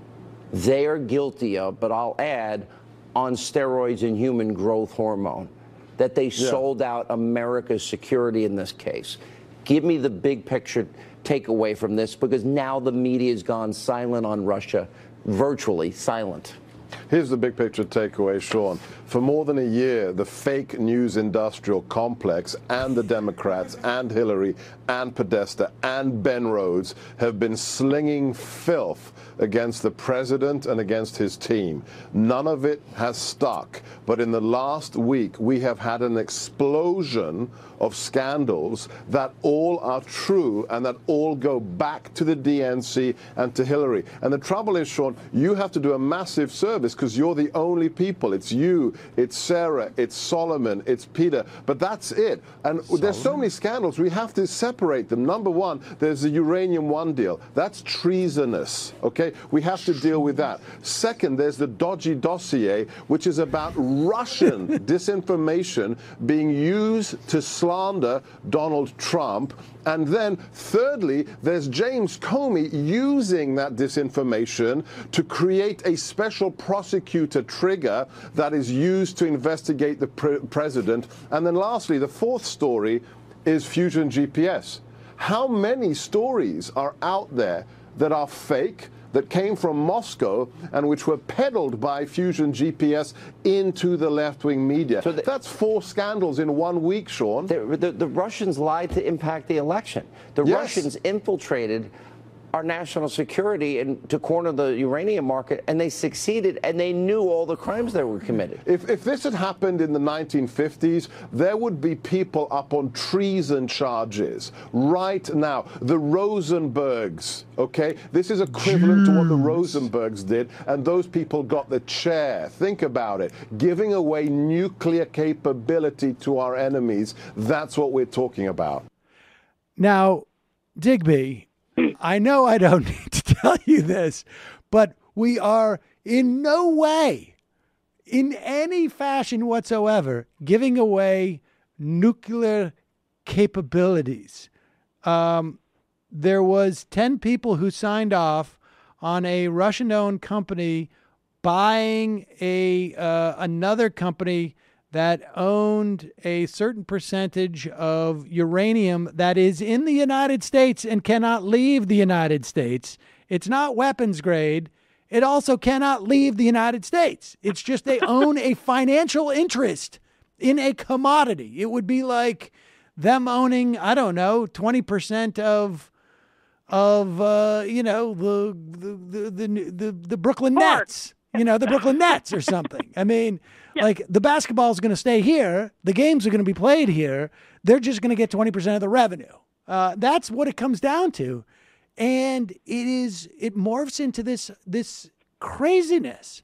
Speaker 10: they are guilty of, but I'll add, on steroids and human growth hormone, that they yeah. sold out America's security in this case. Give me the big picture takeaway from this, because now the media has gone silent on Russia, virtually silent.
Speaker 11: Here's the big picture takeaway, Sean. For more than a year, the fake news industrial complex and the Democrats and Hillary and Podesta and Ben Rhodes have been slinging filth against the president and against his team. None of it has stuck. But in the last week, we have had an explosion of scandals that all are true and that all go back to the D N C and to Hillary. And the trouble is, Sean, you have to do a massive service because you're the only people. It's you, it's Sarah, it's Solomon, it's Peter, but that's it. And Solomon? There's so many scandals, we have to separate them. Number one, there's the Uranium One deal. That's treasonous, okay? We have to deal with that. Second, there's the dodgy dossier, which is about Russian disinformation being used to slander Donald Trump. And then, thirdly, there's James Comey using that disinformation to create a special prosecutor trigger that is used to investigate the pre- president. And then lastly, the fourth story is Fusion G P S. How many stories are out there that are fake, that came from Moscow and which were peddled by Fusion G P S into the left-wing media? So the, that's four scandals in one week, Sean.
Speaker 10: The, the, the Russians lied to impact the election. The yes. Russians infiltrated our national security and to corner the uranium market, and they succeeded, and they knew all the crimes that were committed.
Speaker 11: If, if this had happened in the nineteen fifties, there would be people up on treason charges right now. The Rosenbergs, okay? This is equivalent Jews. to what the Rosenbergs did, and those people got the chair. Think about it. Giving away nuclear capability to our enemies, that's what we're talking about.
Speaker 2: Now, Digby, I know I don't need to tell you this, but we are in no way, in any fashion whatsoever, giving away nuclear capabilities. Um, there was ten people who signed off on a Russian-owned company buying a uh, another company that owned a certain percentage of uranium that is in the United States and cannot leave the United States. It's not weapons grade. It also cannot leave the United States. It's just they own a financial interest in a commodity. It would be like them owning, I don't know, twenty percent of of uh, you know, the the the the, the, the Brooklyn Nets. You know, the Brooklyn Nets or something. I mean, yeah. like the basketball is going to stay here. The games are going to be played here. They're just going to get twenty percent of the revenue. Uh, that's what it comes down to. And it is, it morphs into this, this craziness.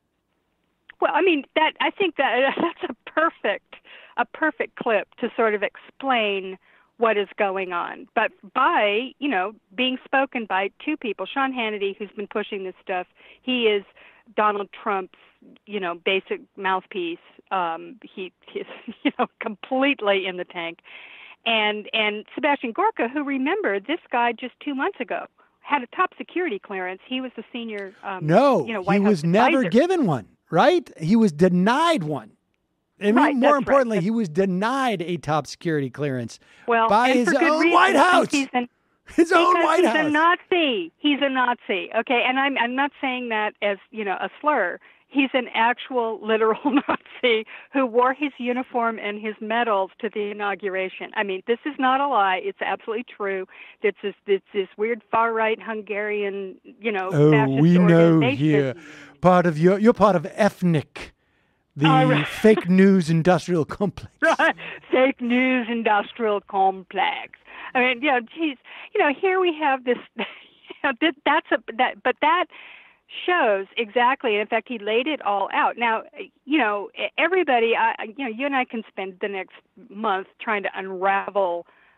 Speaker 9: Well, I mean, that, I think that that's a perfect, a perfect clip to sort of explain what is going on. But by, you know, being spoken by two people, Sean Hannity, who's been pushing this stuff, he is Donald Trump's, you know, basic mouthpiece. Um, he is, you know, completely in the tank. And and Sebastian Gorka, who, remember, this guy just two months ago had a top security clearance. He was the senior, um,
Speaker 2: no,
Speaker 9: you know, White
Speaker 2: he
Speaker 9: House
Speaker 2: was never
Speaker 9: advisor.
Speaker 2: given one, right? He was denied one. And
Speaker 9: right,
Speaker 2: more importantly,
Speaker 9: right.
Speaker 2: he was denied a top security clearance
Speaker 9: well,
Speaker 2: by his own
Speaker 9: reason,
Speaker 2: White House.
Speaker 9: He's an,
Speaker 2: his own
Speaker 9: because
Speaker 2: White
Speaker 9: he's
Speaker 2: House.
Speaker 9: He's a Nazi. He's a Nazi. Okay, and I'm I'm not saying that as, you know, a slur. He's an actual, literal Nazi who wore his uniform and his medals to the inauguration. I mean, this is not a lie. It's absolutely true. It's this, it's this weird far-right Hungarian, you know,
Speaker 2: oh,
Speaker 9: fascist
Speaker 2: we know
Speaker 9: organization.
Speaker 2: here. Part of your, you're part of ethnic. The
Speaker 9: Oh, right.
Speaker 2: fake news industrial complex.
Speaker 9: Right. Fake news industrial complex. I mean, you know, geez, you know, here we have this. You know, that, that's a that, but that shows exactly. In fact, he laid it all out. Now, you know, everybody. I, you know, you and I can spend the next month trying to unravel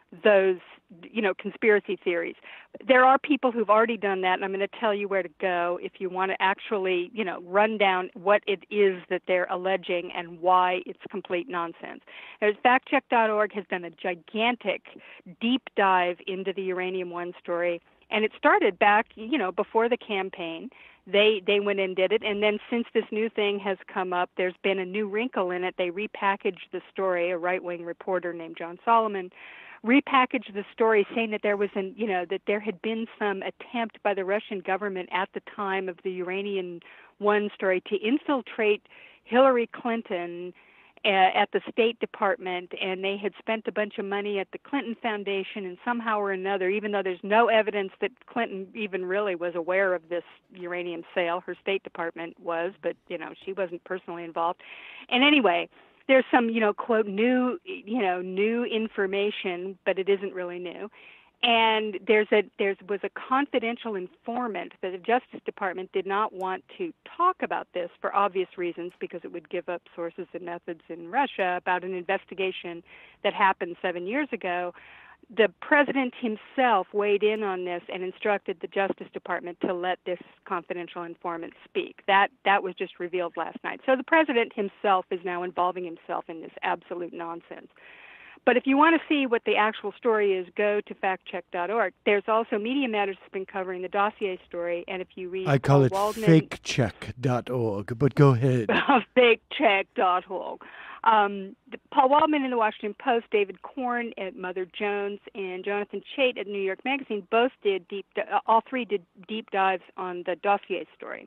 Speaker 9: those, you know, conspiracy theories. There are people who've already done that, and I'm going to tell you where to go if you want to actually, you know, run down what it is that they're alleging and why it's complete nonsense. There's fact check dot org has done a gigantic deep dive into the Uranium One story, and it started back, you know, before the campaign. They they went and did it, and then since this new thing has come up, there's been a new wrinkle in it. They repackaged the story. A right-wing reporter named John Solomon repackaged the story, saying that there was an, you know, that there had been some attempt by the Russian government at the time of the Uranium One story to infiltrate Hillary Clinton at the State Department, and they had spent a bunch of money at the Clinton Foundation, and somehow or another, even though there's no evidence that Clinton even really was aware of this uranium sale, her State Department was, but, you know, she wasn't personally involved. And anyway, there's some, you know, quote, new, you know, new information, but it isn't really new. And there's a there was a confidential informant that the Justice Department did not want to talk about this for obvious reasons, because it would give up sources and methods in Russia about an investigation that happened seven years ago. The president himself weighed in on this and instructed the Justice Department to let this confidential informant speak. That that was just revealed last night. So the president himself is now involving himself in this absolute nonsense. But if you want to see what the actual story is, go to fact check dot org. There's also Media Matters has been covering the dossier story, and if you read
Speaker 2: I call
Speaker 9: Paul
Speaker 2: it
Speaker 9: Waldman,
Speaker 2: fake check dot org, but go ahead.
Speaker 9: fake check dot org. Um, Paul Waldman in the Washington Post, David Korn at Mother Jones, and Jonathan Chait at New York Magazine both did deep, uh, all three did deep dives on the dossier story,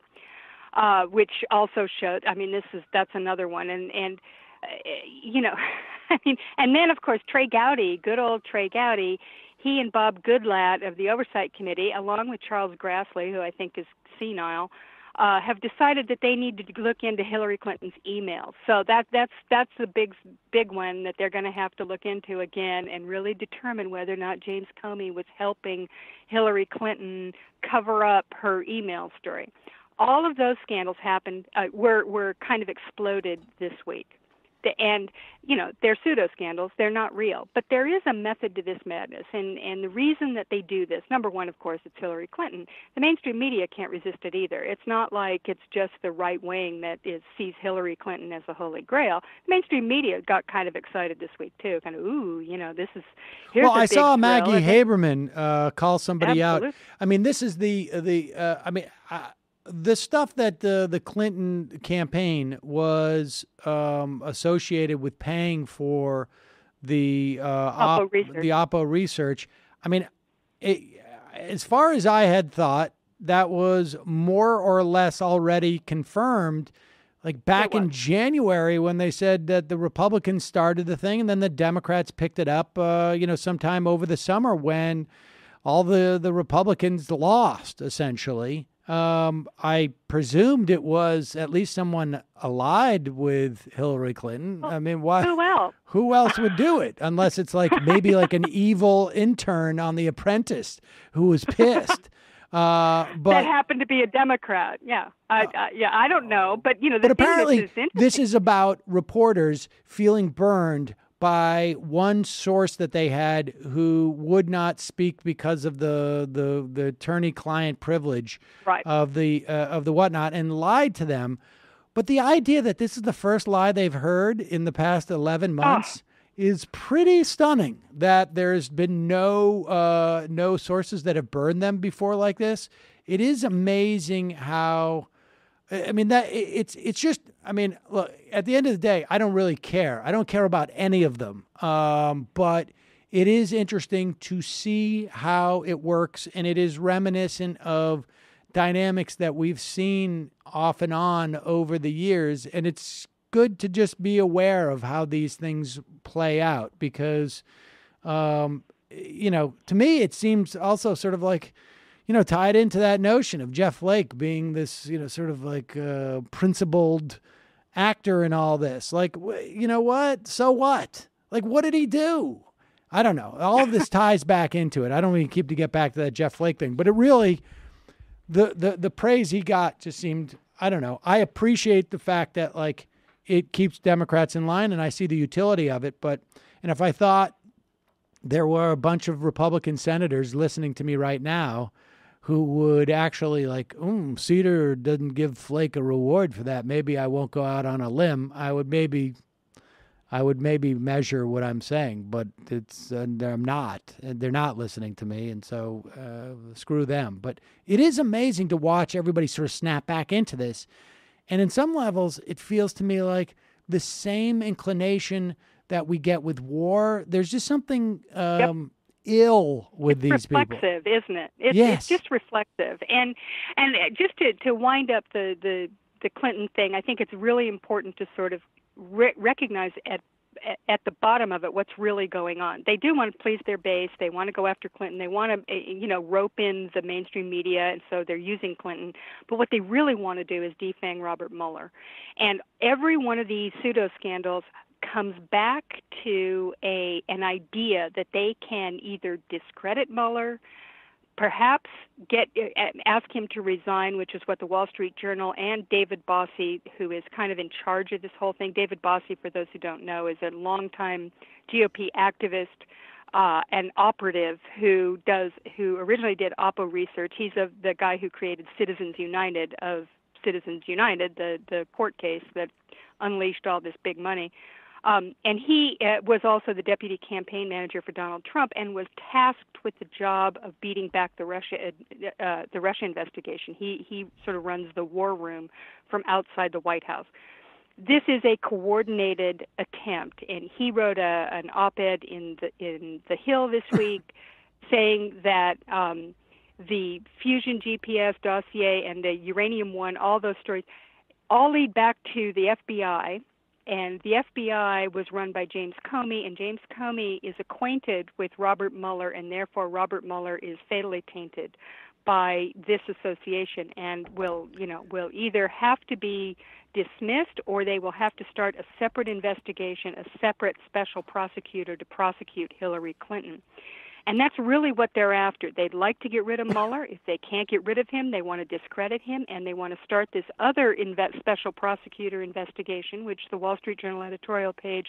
Speaker 9: uh, which also showed, I mean, this is, that's another one, and, and uh, you know, I mean, and then, of course, Trey Gowdy, good old Trey Gowdy, he and Bob Goodlatte of the Oversight Committee, along with Charles Grassley, who I think is senile, uh, have decided that they need to look into Hillary Clinton's emails. So that that's that's the big big one that they're going to have to look into again and really determine whether or not James Comey was helping Hillary Clinton cover up her email story. All of those scandals happened, uh, were were kind of exploded this week. And, you know, they're pseudo-scandals. They're not real. But there is a method to this madness. And, and the reason that they do this, number one, of course, it's Hillary Clinton. The mainstream media can't resist it either. It's not like it's just the right wing that is sees Hillary Clinton as the holy grail. The mainstream media got kind of excited this week, too. Kind of, ooh, you know, this is, here's
Speaker 2: well,
Speaker 9: a
Speaker 2: I
Speaker 9: big
Speaker 2: saw
Speaker 9: thrill.
Speaker 2: Maggie Haberman uh, call somebody
Speaker 9: Absolutely.
Speaker 2: out. I mean, this is the, the uh, I mean, I, the stuff that the the Clinton campaign was um, associated with paying for the uh, op, the Oppo research. I mean, it, as far as I had thought, that was more or less already confirmed. Like back in January, when they said that the Republicans started the thing, and then the Democrats picked it up. Uh, you know, sometime over the summer when all the the Republicans lost, essentially. Um, I presumed it was at least someone allied with Hillary Clinton.
Speaker 9: Well,
Speaker 2: I mean, why?
Speaker 9: Who else?
Speaker 2: Who else would do it? Unless it's like maybe like an evil intern on The Apprentice who was pissed. Uh, but
Speaker 9: that happened to be a Democrat. Yeah, I, I, yeah, I don't know, but you know, the
Speaker 2: but
Speaker 9: thing
Speaker 2: apparently
Speaker 9: is interesting.
Speaker 2: This is about reporters feeling burned by one source that they had who would not speak because of the the, the attorney-client privilege
Speaker 9: right.
Speaker 2: of the uh, of the whatnot, and lied to them. But the idea that this is the first lie they've heard in the past eleven months oh. is pretty stunning. That there's been no uh, no sources that have burned them before like this. It is amazing how. I mean, that it's it's just, I mean, look, at the end of the day, I don't really care. I don't care about any of them. Um, but it is interesting to see how it works. And it is reminiscent of dynamics that we've seen off and on over the years. And it's good to just be aware of how these things play out because, um, you know, to me, it seems also sort of like, you know, tied into that notion of Jeff Flake being this, you know, sort of like uh, principled actor in all this. Like, you know what? So what? Like, what did he do? I don't know. All of this ties back into it. I don't even keep to get back to that Jeff Flake thing, but it really, the the the praise he got just seemed, I don't know. I appreciate the fact that like it keeps Democrats in line, and I see the utility of it. But and if I thought there were a bunch of Republican senators listening to me right now who would actually like, mm, Cedar doesn't give Flake a reward for that. Maybe I won't go out on a limb. I would maybe, I would maybe measure what I'm saying, but it's, and I'm not, and they're not listening to me. And so uh, screw them. But it is amazing to watch everybody sort of snap back into this. And in some levels, it feels to me like the same inclination that we get with war. There's just something um, yep. ill with
Speaker 9: it's
Speaker 2: these people.
Speaker 9: Reflexive, isn't it? It's,
Speaker 2: yes.
Speaker 9: it's just reflexive. And and just to, to wind up the, the, the Clinton thing, I think it's really important to sort of re- recognize at at the bottom of it what's really going on. They do want to please their base. They want to go after Clinton. They want to, you know, rope in the mainstream media, and so they're using Clinton. But what they really want to do is defang Robert Mueller. And every one of these pseudo-scandals comes back to a an idea that they can either discredit Mueller, perhaps get ask him to resign, which is what the Wall Street Journal and David Bossie, who is kind of in charge of this whole thing. David Bossie, for those who don't know, is a longtime G O P activist uh, and operative who does who originally did Oppo research. He's a, the guy who created Citizens United of Citizens United, the the court case that unleashed all this big money. Um, and he uh, was also the deputy campaign manager for Donald Trump and was tasked with the job of beating back the Russia uh, the Russia investigation. He he sort of runs the war room from outside the White House. This is a coordinated attempt, and he wrote a, an op-ed in the in the Hill this week, saying that um, the fusion G P S dossier and the uranium one, all those stories, all lead back to the F B I. And the F B I was run by James Comey, and James Comey is acquainted with Robert Mueller, and therefore Robert Mueller is fatally tainted by this association and will, you know, will either have to be dismissed or they will have to start a separate investigation, a separate special prosecutor to prosecute Hillary Clinton. And that's really what they're after. They'd like to get rid of Mueller. If they can't get rid of him, they want to discredit him, and they want to start this other inve- special prosecutor investigation, which the Wall Street Journal editorial page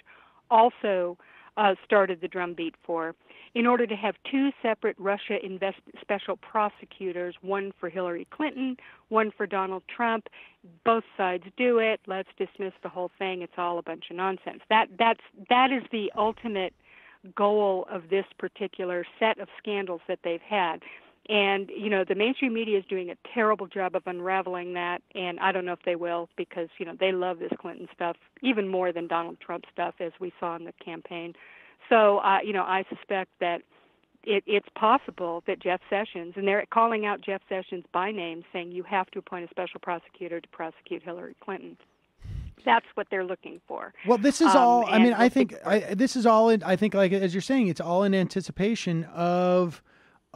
Speaker 9: also uh, started the drumbeat for, in order to have two separate Russia invest- special prosecutors, one for Hillary Clinton, one for Donald Trump. Both sides do it. Let's dismiss the whole thing. It's all a bunch of nonsense. That that's that is the ultimate goal of this particular set of scandals that they've had. And, you know, the mainstream media is doing a terrible job of unraveling that, and I don't know if they will because, you know, they love this Clinton stuff even more than Donald Trump stuff, as we saw in the campaign. So, uh, you know, I suspect that it, it's possible that Jeff Sessions, and they're calling out Jeff Sessions by name, saying you have to appoint a special prosecutor to prosecute Hillary Clinton. That's what they're looking for.
Speaker 2: Well, this is
Speaker 9: um,
Speaker 2: all, I mean,
Speaker 9: we'll
Speaker 2: I think I, this is all, in, I think, like, as you're saying, it's all in anticipation of,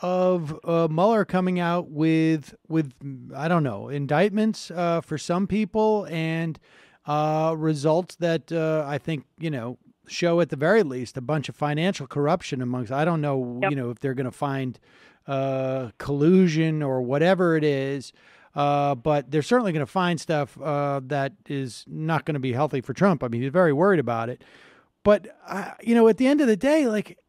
Speaker 2: of uh, Mueller coming out with, with, I don't know, indictments uh, for some people and uh, results that uh, I think, you know, show at the very least a bunch of financial corruption amongst, I don't know, yep. you know, if they're going to find uh, collusion or whatever it is. Uh, but they're certainly going to find stuff uh, that is not going to be healthy for Trump. I mean, he's very worried about it. But, uh, you know, at the end of the day, like,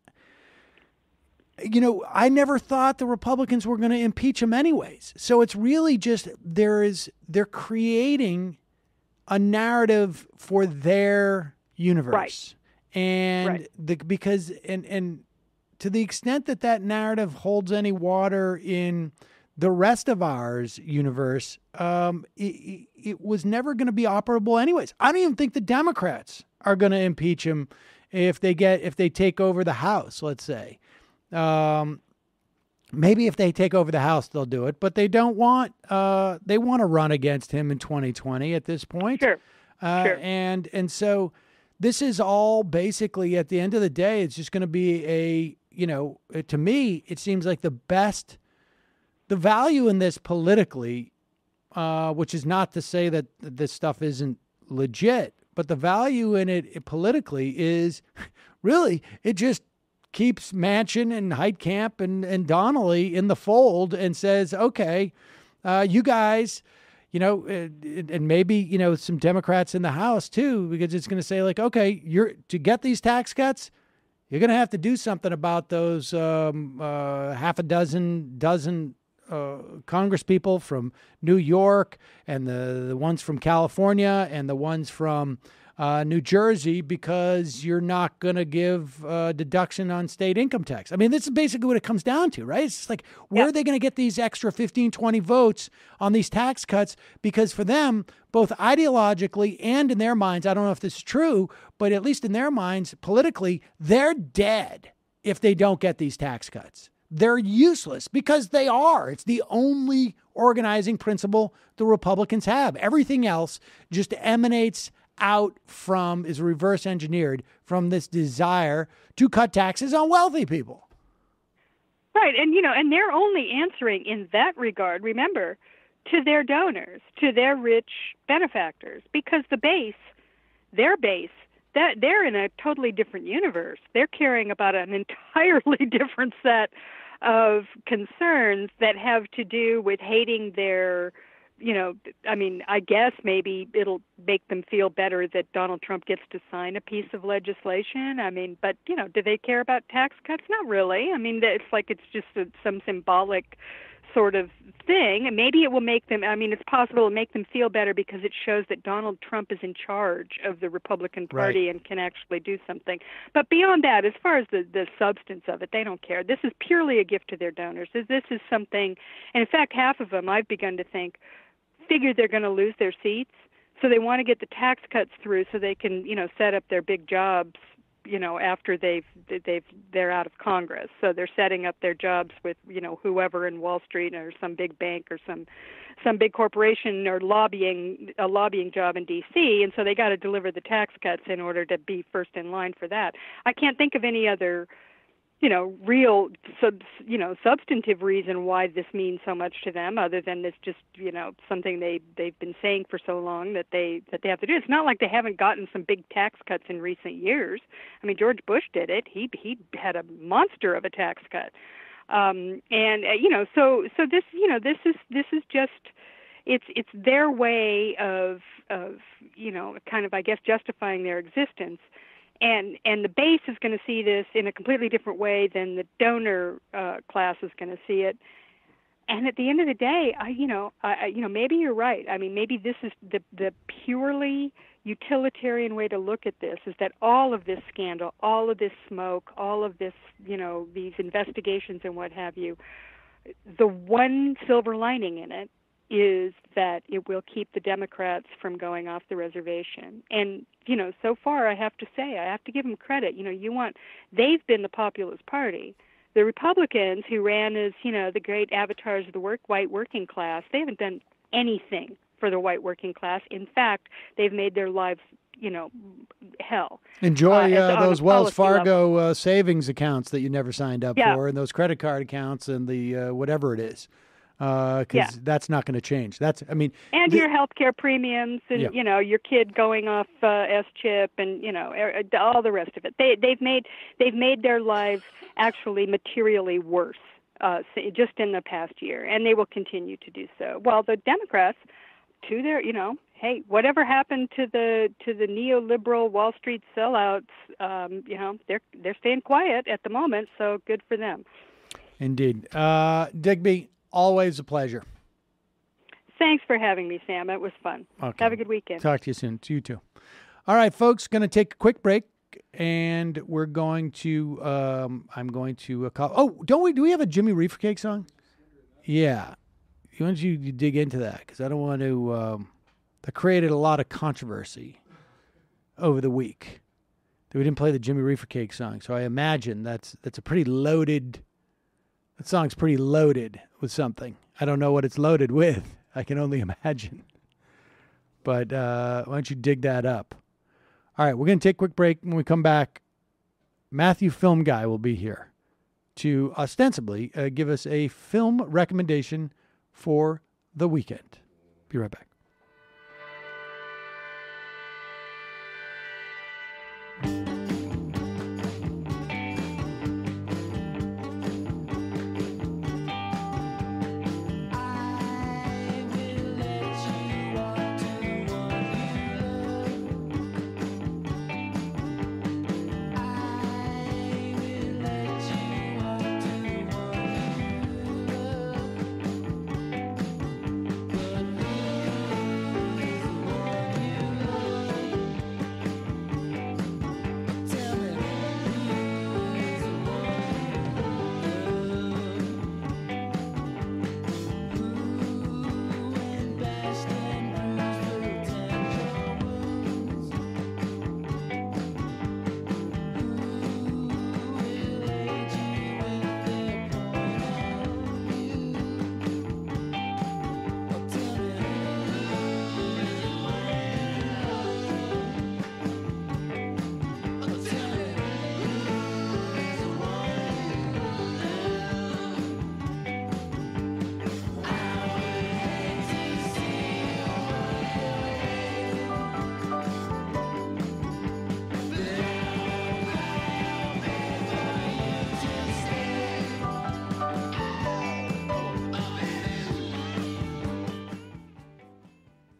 Speaker 2: you know, I never thought the Republicans were going to impeach him anyways. So it's really just there is they're creating a narrative for their universe.
Speaker 9: Right.
Speaker 2: And
Speaker 9: right.
Speaker 2: the because and and to the extent that that narrative holds any water in the rest of ours universe, um, it, it was never going to be operable anyways. I don't even think the Democrats are going to impeach him if they get if they take over the House, let's say. Um, maybe if they take over the House, they'll do it, but they don't want uh, they want to run against him in twenty twenty at this point.
Speaker 9: Sure.
Speaker 2: Uh,
Speaker 9: sure.
Speaker 2: And and so this is all basically at the end of the day, it's just going to be a, you know, to me, it seems like the best. The value in this politically, uh, which is not to say that this stuff isn't legit, but the value in it, it politically is really, it just keeps Manchin and Heitkamp and, and Donnelly in the fold and says, okay, uh, you guys, you know, and, and maybe, you know, some Democrats in the House too, because it's going to say like, okay, you're to get these tax cuts, You're going to have to do something about those um, uh, half a dozen, dozen uh, Congress people from New York and the, the ones from California and the ones from uh, New Jersey, because you're not going to give uh, deduction on state income tax. I mean, this is basically what it comes down to, right? It's just like, where
Speaker 9: Yeah.
Speaker 2: are they going to get these extra fifteen, twenty votes on these tax cuts? Because for them, both ideologically and in their minds, I don't know if this is true, but at least in their minds, politically, they're dead if they don't get these tax cuts. They're useless because they are. It's the only organizing principle the Republicans have. Everything else just emanates out from, is reverse engineered from this desire to cut taxes on wealthy people.
Speaker 9: Right, and you know, and they're only answering in that regard, remember, to their donors, to their rich benefactors, because the base, their base, that they're in a totally different universe. They're caring about an entirely different set of concerns that have to do with hating their, you know, I mean, I guess maybe it'll make them feel better that Donald Trump gets to sign a piece of legislation. I mean, but, you know, do they care about tax cuts? Not really. I mean, it's like it's just a, some symbolic sort of thing. And maybe it will make them, I mean, it's possible to make them feel better because it shows that Donald Trump is in charge of the Republican Party
Speaker 2: Right.
Speaker 9: and can actually do something. But beyond that, as far as the, the substance of it, they don't care. This is purely a gift to their donors. This this is something, and in fact, half of them, I've begun to think, figure they're going to lose their seats, so they want to get the tax cuts through so they can, you know, set up their big jobs, you know, after they've they've they're out of Congress. So they're setting up their jobs with, you know, whoever in Wall Street or some big bank or some some big corporation, or lobbying a lobbying job in D C, and so they got to deliver the tax cuts in order to be first in line for that. I can't think of any other, you know, real, sub, you know, substantive reason why this means so much to them, other than it's just, you know, something they they've been saying for so long that they that they have to do. It's not like they haven't gotten some big tax cuts in recent years. I mean, George Bush did it. He he had a monster of a tax cut, um, and uh, you know, so so this, you know, this is this is just. It's it's their way of of you know, kind of, I guess, justifying their existence. And and the base is going to see this in a completely different way than the donor uh, class is going to see it. And at the end of the day, I you know I you know maybe you're right. I mean, maybe this is the the purely utilitarian way to look at this, is that all of this scandal, all of this smoke, all of this, you know, these investigations and what have you, the one silver lining in it is that it will keep the Democrats from going off the reservation. And, you know, so far I have to say, I have to give them credit. You know, you want, they've been the populist party. The Republicans, who ran as, you know, the great avatars of the work, white working class, they haven't done anything for the white working class. In fact, they've made their lives, you know, hell.
Speaker 2: Enjoy
Speaker 9: uh,
Speaker 2: uh,
Speaker 9: on
Speaker 2: those
Speaker 9: a
Speaker 2: Wells
Speaker 9: policy
Speaker 2: Fargo uh, savings accounts that you never signed up
Speaker 9: Yeah.
Speaker 2: for, and those credit card accounts, and the uh, whatever it is. Because uh,
Speaker 9: Yeah.
Speaker 2: that's not going to change. That's, I mean,
Speaker 9: And
Speaker 2: the-
Speaker 9: your health care premiums, and
Speaker 2: Yeah.
Speaker 9: you know, your kid going off uh, S chip, and you know, er- all the rest of it. They they've made they've made their lives actually materially worse uh, s- just in the past year, and they will continue to do so. While the Democrats, to their, you know, hey, whatever happened to the to the neoliberal Wall Street sellouts, um, you know, they're they're staying quiet at the moment. So good for them.
Speaker 2: Indeed. Uh, Digby, always a pleasure.
Speaker 9: Thanks for having me, Sam. It was fun.
Speaker 2: Okay.
Speaker 9: Have a good weekend.
Speaker 2: Talk to you soon. You too. All right, folks, going to take a quick break, and we're going to, um, I'm going to, uh, call, oh, don't we, do we have a Jimmy Reefercake song? Yeah. Why don't you, you dig into that? Because I don't want to, um, that created a lot of controversy over the week that we didn't play the Jimmy Reefercake song. So I imagine that's, that's a pretty loaded, that song's pretty loaded with something. I don't know what it's loaded with. I can only imagine. But uh, why don't you dig that up? All right, we're going to take a quick break. When we come back, Matthew Film Guy will be here to ostensibly uh, give us a film recommendation for the weekend. Be right back.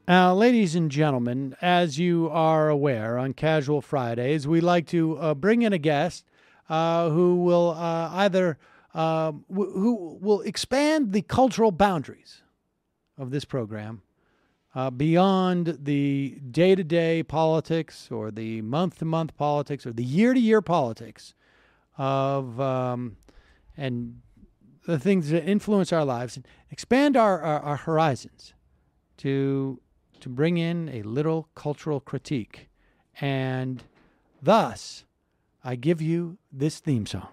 Speaker 2: Now, ladies and gentlemen, as you are aware, on Casual Fridays, we like to uh, bring in a guest uh, who will uh, either uh, w- who will expand the cultural boundaries of this program uh, beyond the day-to-day politics or the month-to-month politics or the year-to-year politics of um, and the things that influence our lives, and expand our, our, our horizons to to bring in a little cultural critique. And thus, I give you this theme song.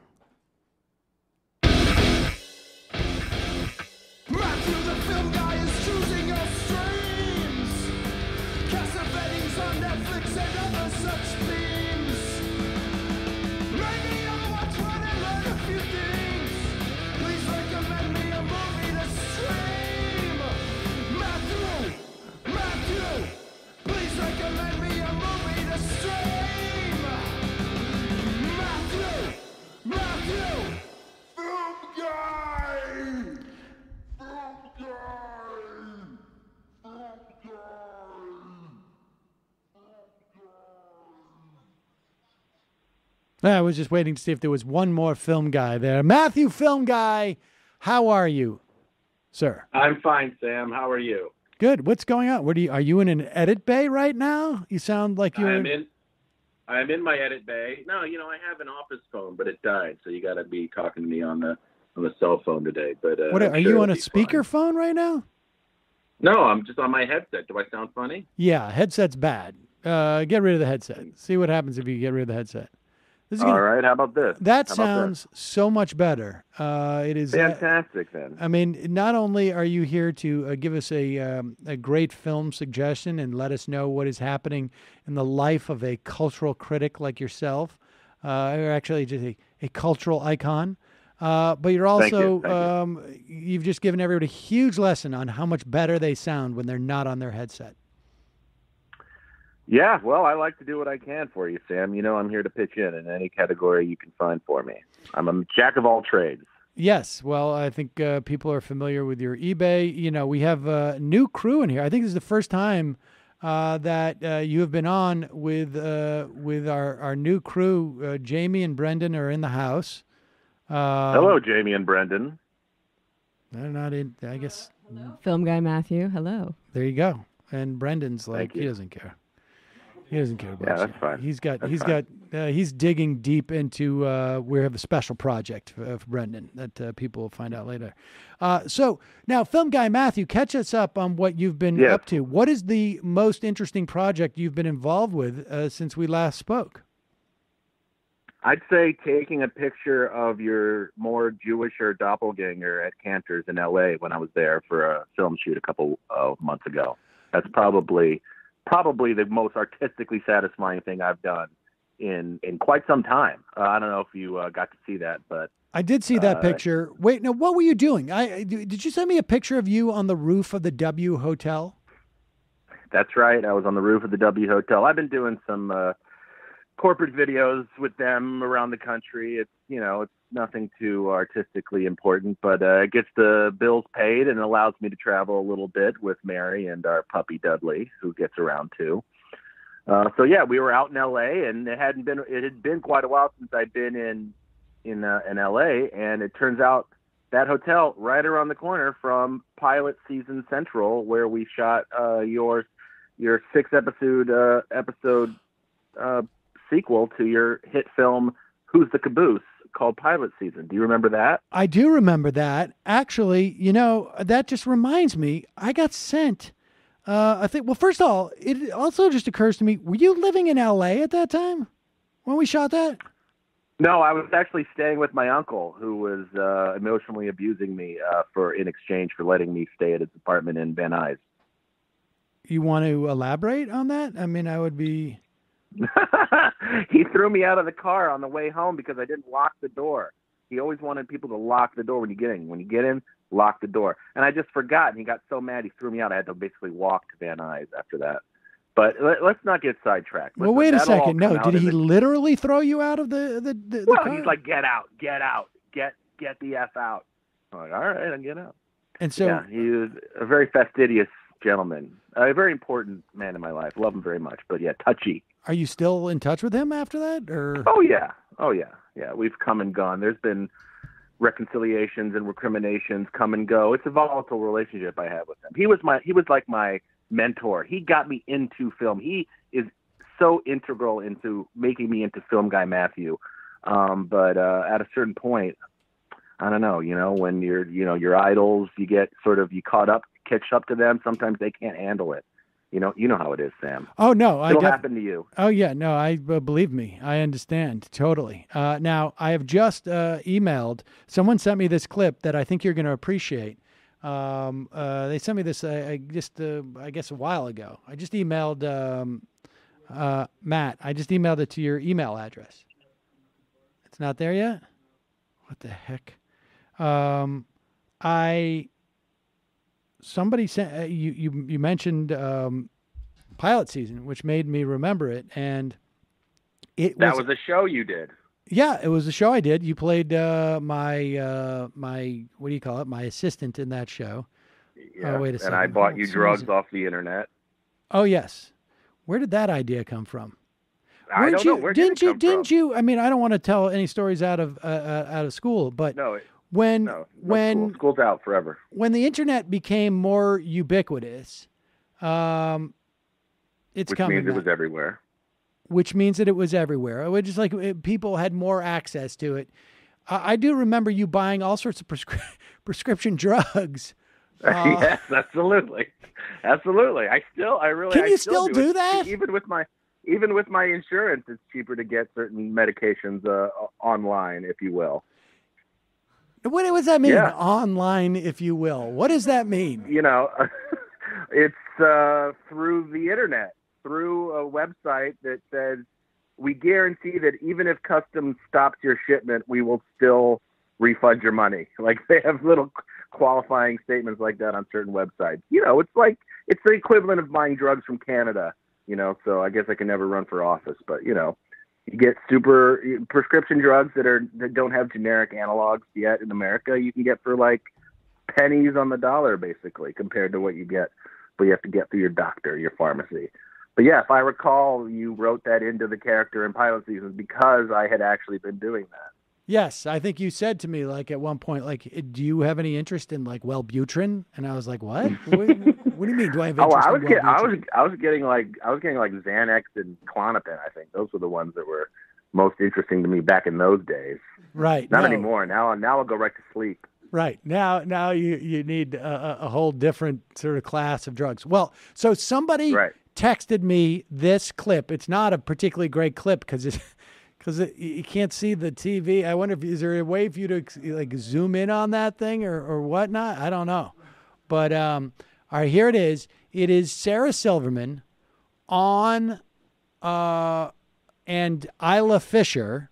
Speaker 12: Matthew, the film guy, is choosing your streams. Cassavetes on Netflix and other such themes. Maybe I'll watch one and learn a few things. Please recommend me a movie to stream. Matthew, Matthew, please recommend me a movie to stream. Matthew, Matthew, film guy.
Speaker 2: I was just waiting to see if there was one more film guy there. Matthew, film guy, how are you, sir?
Speaker 13: I'm fine, Sam. How are you?
Speaker 2: Good. What's going on? What are you? Are you in an edit bay right now? You sound like you're.
Speaker 13: I'm in. I'm in my edit bay. No, you know I have an office phone, but it died, so you got to be talking to me on the on the cell phone today. But uh,
Speaker 2: What are,
Speaker 13: I'm
Speaker 2: are
Speaker 13: sure
Speaker 2: you
Speaker 13: it'll
Speaker 2: on a
Speaker 13: be
Speaker 2: speaker
Speaker 13: fine.
Speaker 2: phone right now?
Speaker 13: No, I'm just on my headset. Do I sound funny?
Speaker 2: Yeah, headset's bad. Uh, get rid of the headset. See what happens if you get rid of the headset. This is
Speaker 13: All
Speaker 2: gonna,
Speaker 13: right. How about this?
Speaker 2: That
Speaker 13: How about
Speaker 2: sounds so much better. Uh, it is uh,
Speaker 13: fantastic. Then
Speaker 2: I mean, not only are you here to uh, give us a um, a great film suggestion and let us know what is happening in the life of a cultural critic like yourself, uh, or actually just a, a cultural icon, uh, but you're
Speaker 13: Thank you.
Speaker 2: also
Speaker 13: Thank you.
Speaker 2: um, you've just given everybody a huge lesson on how much better they sound when they're not on their headset.
Speaker 13: Yeah. Well, I like to do what I can for you, Sam. You know, I'm here to pitch in in any category you can find for me. I'm a jack of all trades.
Speaker 2: Yes. Well, I think uh, people are familiar with your eBay. You know, we have a new crew in here. I think this is the first time uh, that uh, you have been on with uh, with our, our new crew. Uh, Jamie and Brendan are in the house. Uh,
Speaker 13: Hello, Jamie and Brendan.
Speaker 2: They're not in, I guess.
Speaker 7: Film guy Matthew, hello.
Speaker 2: There you go. And Brendan's like,
Speaker 13: Thank
Speaker 2: he
Speaker 13: you.
Speaker 2: doesn't care. He doesn't care about
Speaker 13: Yeah,
Speaker 2: you.
Speaker 13: that's fine.
Speaker 2: He's got,
Speaker 13: That's
Speaker 2: he's
Speaker 13: fine.
Speaker 2: got, uh, he's digging deep into, uh, we have a special project for, for Brendan that uh, people will find out later. Uh, so now, film guy Matthew, catch us up on what you've been
Speaker 13: Yes.
Speaker 2: up to. What is the most interesting project you've been involved with uh, since we last spoke?
Speaker 13: I'd say taking a picture of your more Jewisher doppelganger at Cantor's in L A when I was there for a film shoot a couple of months ago. That's probably probably the most artistically satisfying thing I've done in in quite some time. Uh, I don't know if you uh, got to see that, but
Speaker 2: I did see that
Speaker 13: Uh,
Speaker 2: picture. Wait, now what were you doing? I I- did you send me a picture of you on the roof of the W Hotel?
Speaker 13: that's right. I was on the roof of the W Hotel. I've been doing some uh, corporate videos with them around the country. It's, you know, it's nothing too artistically important, but uh, it gets the bills paid and allows me to travel a little bit with Mary and our puppy Dudley, who gets around too. Uh, so yeah, we were out in L A, and it hadn't been it had been quite a while since I'd been in in uh, in L A, and it turns out that hotel right around the corner from Pilot Season Central, where we shot uh, your your six episode uh, episode uh, sequel to your hit film Who's the Caboose, called Pilot Season. Do you remember that?
Speaker 2: I do remember that. Actually, you know, that just reminds me, I got sent. Uh, I think, well, first of all, it also just occurs to me, were you living in L A at that time when we shot that?
Speaker 13: No, I was actually staying with my uncle, who was uh, emotionally abusing me uh, for in exchange for letting me stay at his apartment in Van Nuys.
Speaker 2: You want to elaborate on that? I mean, I would be...
Speaker 13: He threw me out of the car on the way home because I didn't lock the door. He always wanted people to lock the door when you get in. When you get in, lock the door. And I just forgot, and he got so mad he threw me out. I had to basically walk to Van Nuys after that. But let, let's not get sidetracked.
Speaker 2: Well,
Speaker 13: Let's-
Speaker 2: wait a
Speaker 13: that'll all
Speaker 2: second. No,
Speaker 13: come out
Speaker 2: did
Speaker 13: in
Speaker 2: he
Speaker 13: the-
Speaker 2: literally throw you out of the, the, the, the
Speaker 13: Well,
Speaker 2: car?
Speaker 13: he's like, get out, get out, get get the F out. I'm like, all right, I'll get out.
Speaker 2: And so,
Speaker 13: yeah, he was a very fastidious gentleman, a very important man in my life. Love him very much, but yeah, touchy.
Speaker 2: Are you still in touch with him after that, or?
Speaker 13: Oh yeah, oh yeah, yeah. We've come and gone. There's been reconciliations and recriminations come and go. It's a volatile relationship I have with him. He was my, he was like my mentor. He got me into film. He is so integral into making me into Film Guy Matthew. Um, but uh, at a certain point, I don't know, you know, when you're, you know, your idols, you get sort of, you caught up, catch up to them. Sometimes they can't handle it. You know, you know how it is, Sam.
Speaker 2: Oh no,
Speaker 13: it'll
Speaker 2: I def-
Speaker 13: happen to you.
Speaker 2: Oh yeah, no, I uh, believe me, I understand totally. Uh, now I have just uh, emailed. Someone sent me this clip that I think you're going to appreciate. Um, uh, they sent me this uh, just, uh, I guess, a while ago. I just emailed um, uh, Matt. I just emailed it to your email address. It's not there yet. What the heck? Um, I. Somebody sent uh, you, you. You mentioned um, pilot season, which made me remember it, and it
Speaker 13: That
Speaker 2: was,
Speaker 13: was a show you did.
Speaker 2: yeah, it was a show I did. You played uh, my uh, my what do you call it? My assistant in that show.
Speaker 13: Yeah.
Speaker 2: Oh, wait a
Speaker 13: and
Speaker 2: second.
Speaker 13: I bought
Speaker 2: Oh,
Speaker 13: you
Speaker 2: so
Speaker 13: drugs
Speaker 2: was it-
Speaker 13: off the internet.
Speaker 2: Oh yes, where did that idea come from?
Speaker 13: I
Speaker 2: Weren't
Speaker 13: don't
Speaker 2: you,
Speaker 13: know. Where did
Speaker 2: didn't
Speaker 13: it
Speaker 2: you?
Speaker 13: come
Speaker 2: Didn't
Speaker 13: from?
Speaker 2: you? I mean, I don't want to tell any stories out of uh, uh, out of school, but
Speaker 13: No, it-
Speaker 2: when
Speaker 13: no, no
Speaker 2: when
Speaker 13: school. School's out forever.
Speaker 2: when the internet became more ubiquitous, um, it's
Speaker 13: Which
Speaker 2: coming
Speaker 13: means it
Speaker 2: back.
Speaker 13: was everywhere.
Speaker 2: Which means that it was everywhere. It was just like it, people had more access to it. Uh, I do remember you buying all sorts of prescri- prescription drugs. Uh,
Speaker 13: yes, absolutely, absolutely. I still, I really.
Speaker 2: Can
Speaker 13: I
Speaker 2: you still do
Speaker 13: it.
Speaker 2: that?
Speaker 13: Even with my, even with my insurance, it's cheaper to get certain medications uh, online, if you will.
Speaker 2: What does that mean?
Speaker 13: Yeah.
Speaker 2: Online, if you will. What does that mean?
Speaker 13: You know, it's uh, through the internet, through a website that says we guarantee that even if customs stops your shipment, we will still refund your money. Like they have little qualifying statements like that on certain websites. You know, it's like it's the equivalent of buying drugs from Canada. You know, so I guess I can never run for office, but you know, you get super prescription drugs that are that don't have generic analogs yet in America. You can get for like pennies on the dollar, basically, compared to what you get, but you have to get through your doctor, your pharmacy. But yeah, if I recall, you wrote that into the character in pilot season because I had actually been doing that.
Speaker 2: Yes, I think you said to me like at one point, like, do you have any interest in like Wellbutrin? And I was like, what? what, what do you mean? Do I have
Speaker 13: Oh,
Speaker 2: interest
Speaker 13: I was
Speaker 2: in
Speaker 13: get, I
Speaker 2: Wellbutrin?
Speaker 13: was I was getting like I was getting like Xanax and Klonopin. I think those were the ones that were most interesting to me back in those days.
Speaker 2: Right.
Speaker 13: Not
Speaker 2: no.
Speaker 13: anymore. Now now I'll go right to sleep.
Speaker 2: Right. Now now you, you need a, a whole different sort of class of drugs. Well, so somebody
Speaker 13: Right.
Speaker 2: texted me this clip. It's not a particularly great clip because it's because it, you can't see the T V. I wonder if is there a way for you to like zoom in on that thing or, or whatnot? I don't know. But um, all right, here it is. It is Sarah Silverman on uh, and Isla Fisher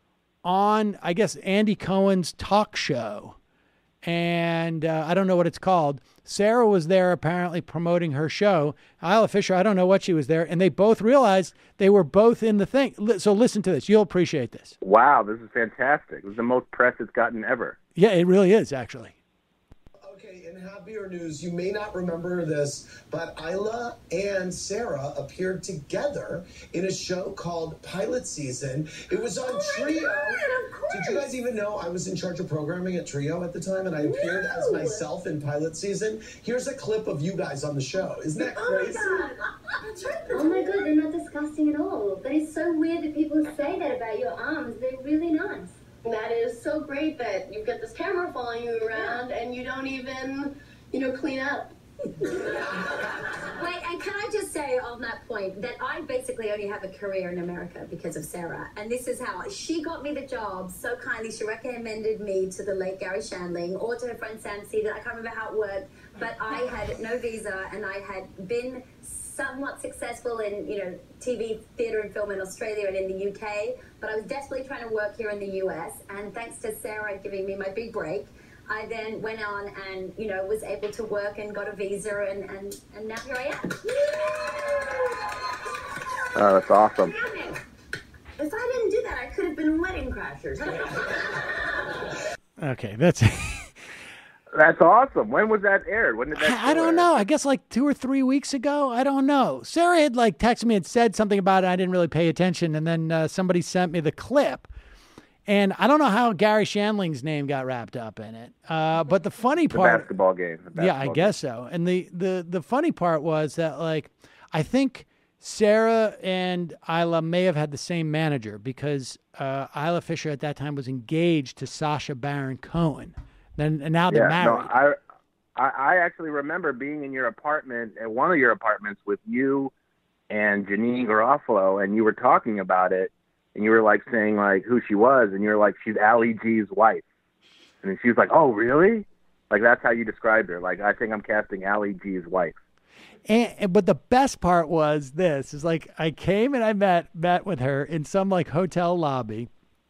Speaker 2: on, I guess, Andy Cohen's talk show. And uh, I don't know what it's called. Sarah was there apparently promoting her show. Isla Fisher, I don't know what she was there. And they both realized they were both in the thing. Li- So listen to this. You'll appreciate this.
Speaker 13: Wow, this is fantastic. It was the most press it's gotten ever.
Speaker 2: Yeah, it really is, actually.
Speaker 14: Okay, in happier news, you may not remember this, but Isla and Sarah appeared together in a show called Pilot Season. It was on
Speaker 15: Oh
Speaker 14: Trio.
Speaker 15: God,
Speaker 14: Did you guys even know I was in charge of programming at Trio at the time, and I appeared
Speaker 15: No.
Speaker 14: as myself in Pilot Season? Here's a clip of you guys on the show. Isn't that crazy?
Speaker 15: Oh my god. That's right. Oh my god, they're not disgusting at all. But it's so weird that people say that about your arms. They're really nice.
Speaker 16: That is so great that you've got this camera following you around and you don't even, you know, clean up.
Speaker 17: Wait, and can I just say on that point that I basically only have a career in America because of Sarah. And this is how she got me the job so kindly. She recommended me to the late Gary Shandling or to her friend Sam Cedar. I can't remember how it worked, but I had no visa and I had been somewhat successful in, you know, T V, theatre and film in Australia and in the U K, but I was desperately trying to work here in the U S, and thanks to Sarah giving me my big break, I then went on and, you know, was able to work and got a visa, and, and, and now here I am.
Speaker 13: Oh, that's awesome.
Speaker 16: If I didn't do that, I could have been Wedding Crashers.
Speaker 2: Okay, that's
Speaker 13: That's awesome. When was that aired? When did that?
Speaker 2: I, I don't
Speaker 13: air?
Speaker 2: know. I guess like two or three weeks ago. I don't know. Sarah had like texted me and said something about it. I didn't really pay attention, and then uh, somebody sent me the clip. And I don't know how Gary Shandling's name got wrapped up in it. Uh, but the funny
Speaker 13: The
Speaker 2: part,
Speaker 13: basketball game. The
Speaker 2: yeah, I
Speaker 13: basketball
Speaker 2: guess so. And the, the, the funny part was that, like, I think Sarah and Isla may have had the same manager because uh, Isla Fisher at that time was engaged to Sacha Baron Cohen. Then and now they're
Speaker 13: yeah,
Speaker 2: married.
Speaker 13: No, I, I I actually remember being in your apartment, at one of your apartments, with you and Janine Garofalo, and you were talking about it. And you were like saying like who she was, and you're like, she's Ali G's wife. And then she was like, oh, really? Like that's how you described her. Like, I think I'm casting Ali G's wife.
Speaker 2: And, and but the best part was this is like I came and I met met with her in some like hotel lobby,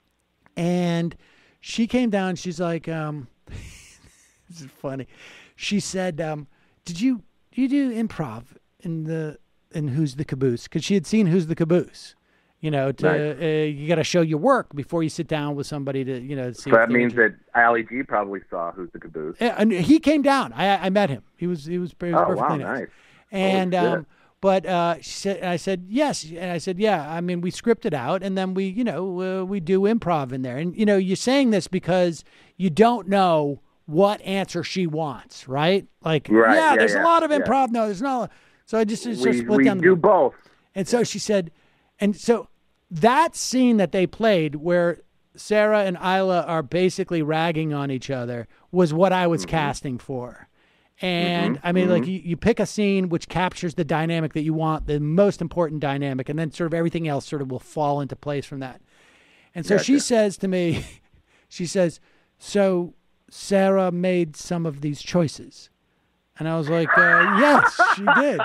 Speaker 2: and she came down. She's like, um, this is funny. She said, um, "Did you you do improv in the in Who's the Caboose?" Because she had seen Who's the Caboose. You know, to
Speaker 13: Nice.
Speaker 2: uh, you got to show your work before you sit down with somebody to, you know, see.
Speaker 13: So
Speaker 2: if
Speaker 13: that
Speaker 2: they're
Speaker 13: means
Speaker 2: interested.
Speaker 13: that Ali G probably saw Who's the Caboose.
Speaker 2: Yeah, and he came down. I I met him. He was he was, he was
Speaker 13: Oh,
Speaker 2: perfectly
Speaker 13: wow,
Speaker 2: nice.
Speaker 13: nice.
Speaker 2: And
Speaker 13: Holy shit.
Speaker 2: um, but uh, she said, and I said yes, and I said yeah. I mean, we script it out, and then we you know uh, we do improv in there. And you know, you're saying this because you don't know what answer she wants, right? Like,
Speaker 13: Right,
Speaker 2: yeah,
Speaker 13: yeah,
Speaker 2: there's
Speaker 13: yeah,
Speaker 2: a lot of
Speaker 13: yeah.
Speaker 2: improv. No, there's not. So I just, just
Speaker 13: We,
Speaker 2: split
Speaker 13: we
Speaker 2: down the
Speaker 13: do
Speaker 2: middle.
Speaker 13: both.
Speaker 2: And so she said, and so that scene that they played where Sarah and Isla are basically ragging on each other was what I was
Speaker 13: Mm-hmm.
Speaker 2: casting for. And
Speaker 13: Mhm,
Speaker 2: I mean, like
Speaker 13: mhm.
Speaker 2: you, you pick a scene which captures the dynamic that you want, the most important dynamic, and then sort of everything else sort of will fall into place from that. And so she
Speaker 13: Gotcha.
Speaker 2: says to me, she says, so Sarah made some of these choices. And I was like, uh, yes, she did.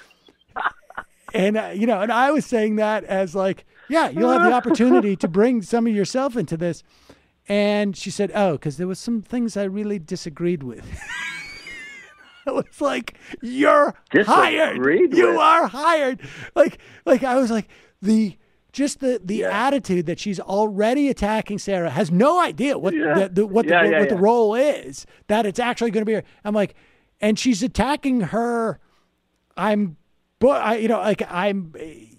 Speaker 2: And, uh, you know, and I was saying that as like, yeah, you'll have the opportunity to bring some of yourself into this. And she said, oh, because there was some things I really disagreed with. I was like, you're hired.
Speaker 13: Disagreed
Speaker 2: You
Speaker 13: with.
Speaker 2: are hired. Like, like I was like, the just the the attitude that she's already attacking Sarah, has no idea what
Speaker 13: Yeah.
Speaker 2: the, the what
Speaker 13: Yeah,
Speaker 2: the
Speaker 13: yeah,
Speaker 2: what the
Speaker 13: yeah.
Speaker 2: role is, that it's actually going to be her. I'm like, and she's attacking her. I'm, but I, you know, like I'm.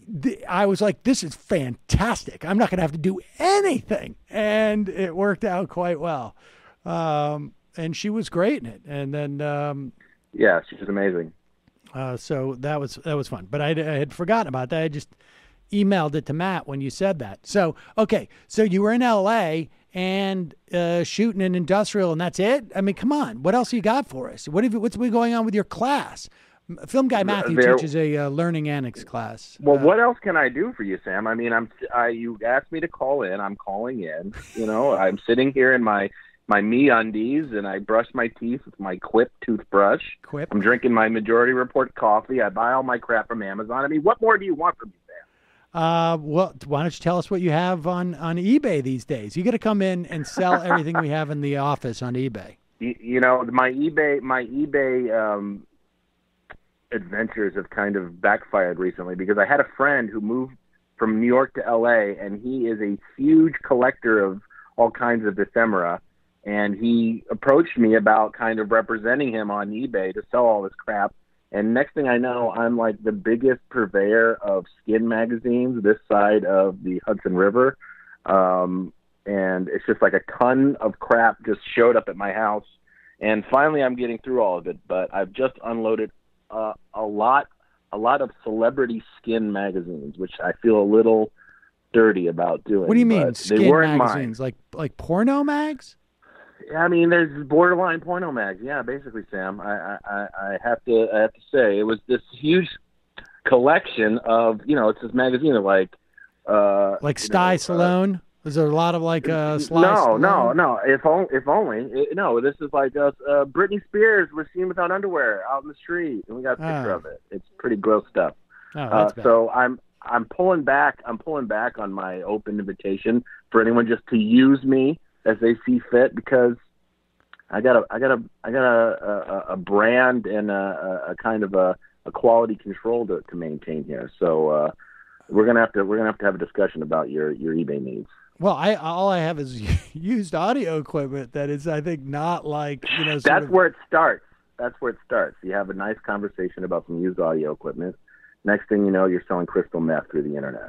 Speaker 2: I was like, this is fantastic. I'm not going to have to do anything, and it worked out quite well. Um, and she was great in it. And then, um,
Speaker 13: Yeah, she's amazing.
Speaker 2: uh, so that was that was fun. But I, I had forgotten about that. I just emailed it to Matt when you said that. So okay, so you were in L A and uh, shooting an industrial, and that's it. I mean, come on, what else you got for us? What have you, what's been going on with your class? Film guy Matthew
Speaker 13: There-
Speaker 2: teaches a uh, learning annex class.
Speaker 13: Well, what else can I do for you, Sam? I mean, I'm I, you asked me to call in. I'm calling in. You know, I'm sitting here in my my me undies, and I brush my teeth with my Quip toothbrush.
Speaker 2: Quip.
Speaker 13: I'm drinking my Majority Report coffee. I buy all my crap from Amazon. I mean, what more do you want from me, Sam?
Speaker 2: Uh, well, why don't you tell us what you have on, on eBay these days? You got to come in and sell everything we have in the office on eBay.
Speaker 13: You, you know, my eBay my eBay um, adventures have kind of backfired recently because I had a friend who moved from New York to L A, and he is a huge collector of all kinds of ephemera. And he approached me about kind of representing him on eBay to sell all this crap. And next thing I know, I'm like the biggest purveyor of skin magazines this side of the Hudson River. Um, and it's just like a ton of crap just showed up at my house. And finally, I'm getting through all of it. But I've just unloaded uh, a lot, a lot of celebrity skin magazines, which I feel a little dirty about doing.
Speaker 2: What do you mean,
Speaker 13: but they
Speaker 2: skin
Speaker 13: weren't
Speaker 2: magazines? Like like porno mags?
Speaker 13: I mean, there's borderline porno mags. Yeah, basically, Sam. I, I, I have to I have to say it was this huge collection of, you know, it's this magazine of like uh,
Speaker 2: Like
Speaker 13: you
Speaker 2: Sty
Speaker 13: know, uh,
Speaker 2: Stallone? Is there a lot of like uh, Sly
Speaker 13: no,
Speaker 2: Stallone?
Speaker 13: no, no. If only, if only. It, no, this is like uh, uh, Britney Spears was seen without underwear out in the street, and we got a picture
Speaker 2: Oh.
Speaker 13: of it. It's pretty gross stuff.
Speaker 2: Oh,
Speaker 13: uh,
Speaker 2: that's bad.
Speaker 13: so I'm I'm pulling back. I'm pulling back on my open invitation for anyone just to use me as they see fit, because I got a I got a I got a a, a brand and a, a kind of a, a quality control to, to maintain here. So uh, we're gonna have to we're gonna have to have a discussion about your your eBay needs.
Speaker 2: Well, I all I have is used audio equipment that is, I think, not like, you know. Sort
Speaker 13: That's
Speaker 2: of,
Speaker 13: where it starts. That's where it starts. You have a nice conversation about some used audio equipment. Next thing you know, you're selling crystal meth through the internet.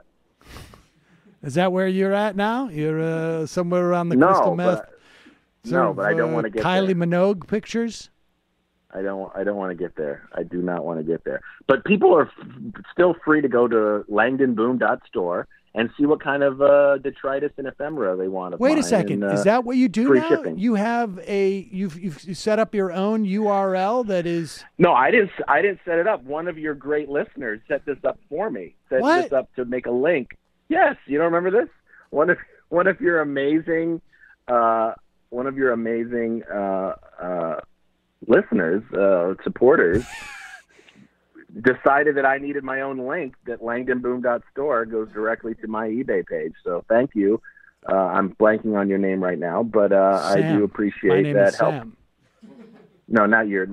Speaker 2: Is that where you're at now? You're uh, somewhere around the
Speaker 13: No,
Speaker 2: crystal
Speaker 13: but-
Speaker 2: meth.
Speaker 13: no,
Speaker 2: sort
Speaker 13: but I
Speaker 2: of,
Speaker 13: don't
Speaker 2: uh,
Speaker 13: wanna get
Speaker 2: Kylie
Speaker 13: there.
Speaker 2: Minogue pictures.
Speaker 13: I don't. I don't want to get there. I do not want to get there. But people are f- still free to go to langdon boom dot store and see what kind of uh, detritus and ephemera they want. Of
Speaker 2: Wait a
Speaker 13: mine
Speaker 2: second.
Speaker 13: and, uh,
Speaker 2: Is that what you do
Speaker 13: free
Speaker 2: now?
Speaker 13: shipping.
Speaker 2: You have a you've you've set up your own U R L that is.
Speaker 13: No, I didn't. I didn't set it up. One of your great listeners set this up for me. Set
Speaker 2: What?
Speaker 13: this up to make a link. Yes, you don't remember this? One of one of your amazing, uh, one of your amazing uh, uh, listeners, uh, supporters, decided that I needed my own link. That langdon boom dot store goes directly to my eBay page. So thank you. Uh, I'm blanking on your name right now, but uh, I
Speaker 2: Sam.
Speaker 13: do appreciate
Speaker 2: My name
Speaker 13: that
Speaker 2: is
Speaker 13: help.
Speaker 2: Sam.
Speaker 13: No, not your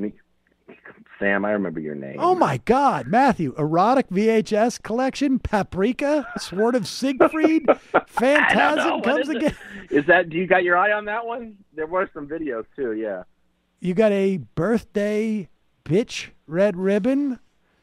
Speaker 13: Sam. I remember your name.
Speaker 2: Oh my God, Matthew! Erotic V H S collection, Paprika, Sword of Siegfried,
Speaker 13: I don't know.
Speaker 2: Phantasm
Speaker 13: What
Speaker 2: comes
Speaker 13: is it?
Speaker 2: again.
Speaker 13: Is that? Do you got your eye on that one? There were some videos too. Yeah.
Speaker 2: You got a birthday bitch red ribbon.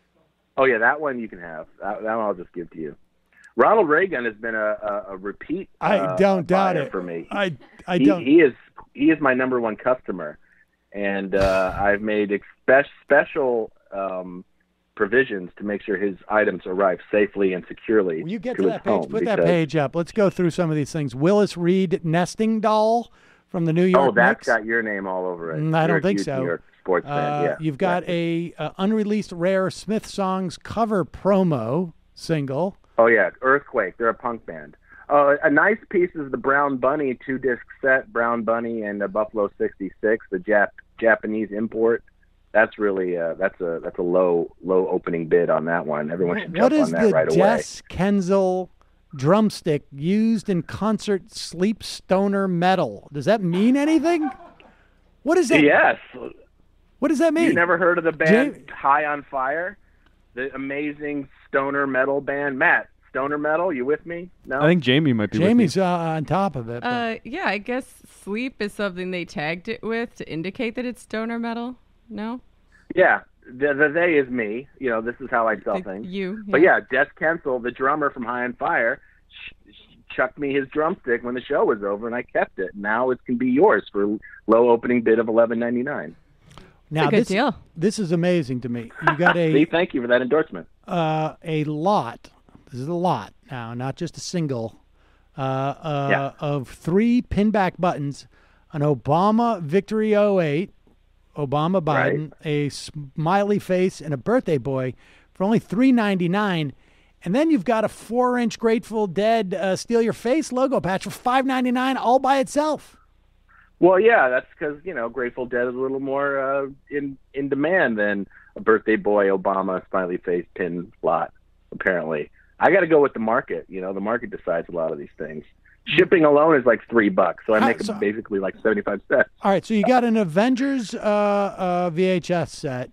Speaker 13: Oh yeah, that one you can have. That, that one I'll just give to you. Ronald Reagan has been a, a, a repeat.
Speaker 2: I
Speaker 13: uh,
Speaker 2: don't doubt
Speaker 13: buyer
Speaker 2: it.
Speaker 13: for me.
Speaker 2: I I
Speaker 13: he,
Speaker 2: don't.
Speaker 13: He is he is my number one customer, and uh, I've made expe- special um, provisions to make sure his items arrive safely and securely.
Speaker 2: Will you get
Speaker 13: to,
Speaker 2: to
Speaker 13: his
Speaker 2: that page?
Speaker 13: home
Speaker 2: Put that
Speaker 13: because-
Speaker 2: page up. Let's go through some of these things. Willis Reed nesting doll from the New York
Speaker 13: Oh, that's
Speaker 2: Knicks.
Speaker 13: got your name all over it.
Speaker 2: Mm, I
Speaker 13: You're
Speaker 2: don't
Speaker 13: a
Speaker 2: think
Speaker 13: huge
Speaker 2: so.
Speaker 13: New York sports fan.
Speaker 2: Uh,
Speaker 13: Yeah.
Speaker 2: You've got a, uh unreleased rare Smith Songs cover promo single.
Speaker 13: Oh yeah, Earthquake. They're a punk band. Uh, a nice piece is the Brown Bunny two disc set, Brown Bunny and the Buffalo sixty-six, the Jap- Japanese import. That's really uh, that's a that's a low low opening bid on that one. Everyone should
Speaker 2: What
Speaker 13: jump
Speaker 2: is
Speaker 13: on that
Speaker 2: the
Speaker 13: right away.
Speaker 2: Des Kenzel drumstick used in concert sleep stoner metal? Does that mean anything? What does that?
Speaker 13: Yes.
Speaker 2: What does that mean?
Speaker 13: You never heard of the band
Speaker 2: Jam-
Speaker 13: High on Fire? The amazing stoner metal band. Matt, stoner metal, you with me? No.
Speaker 3: I think Jamie might be
Speaker 2: Jamie's uh, on top of it. but-
Speaker 7: Uh, yeah, I guess sleep is something they tagged it with to indicate that it's stoner metal. No?
Speaker 13: Yeah, the, the they is me. You know, this is how I sell
Speaker 7: The-
Speaker 13: things.
Speaker 7: you,
Speaker 13: But
Speaker 7: yeah.
Speaker 13: yeah, Des Kensel, the drummer from High on Fire, sh- sh- chucked me his drumstick when the show was over, and I kept it. Now it can be yours for low opening bid of eleven ninety-nine.
Speaker 2: now
Speaker 7: a good
Speaker 2: this,
Speaker 7: deal.
Speaker 2: this is amazing to me. You got
Speaker 13: See,
Speaker 2: a
Speaker 13: thank you for that endorsement.
Speaker 2: uh, a lot. This is a lot now, not just a single. Uh, uh,
Speaker 13: Yeah.
Speaker 2: Of three pinback buttons, an Obama Victory oh eight, Obama Biden, a smiley face, and a birthday boy for only three ninety-nine. And then you've got a four-inch Grateful Dead uh, Steal Your Face logo patch for five ninety-nine all by itself.
Speaker 13: Well, yeah, that's because, you know, Grateful Dead is a little more uh, in in demand than a birthday boy Obama smiley face pin lot, apparently. I got to go with the market. You know, the market decides a lot of these things. Shipping alone is like three bucks, so I
Speaker 2: How-
Speaker 13: make
Speaker 2: so-
Speaker 13: basically like seventy-five cents.
Speaker 2: All right, so you got an Avengers uh, uh, V H S set,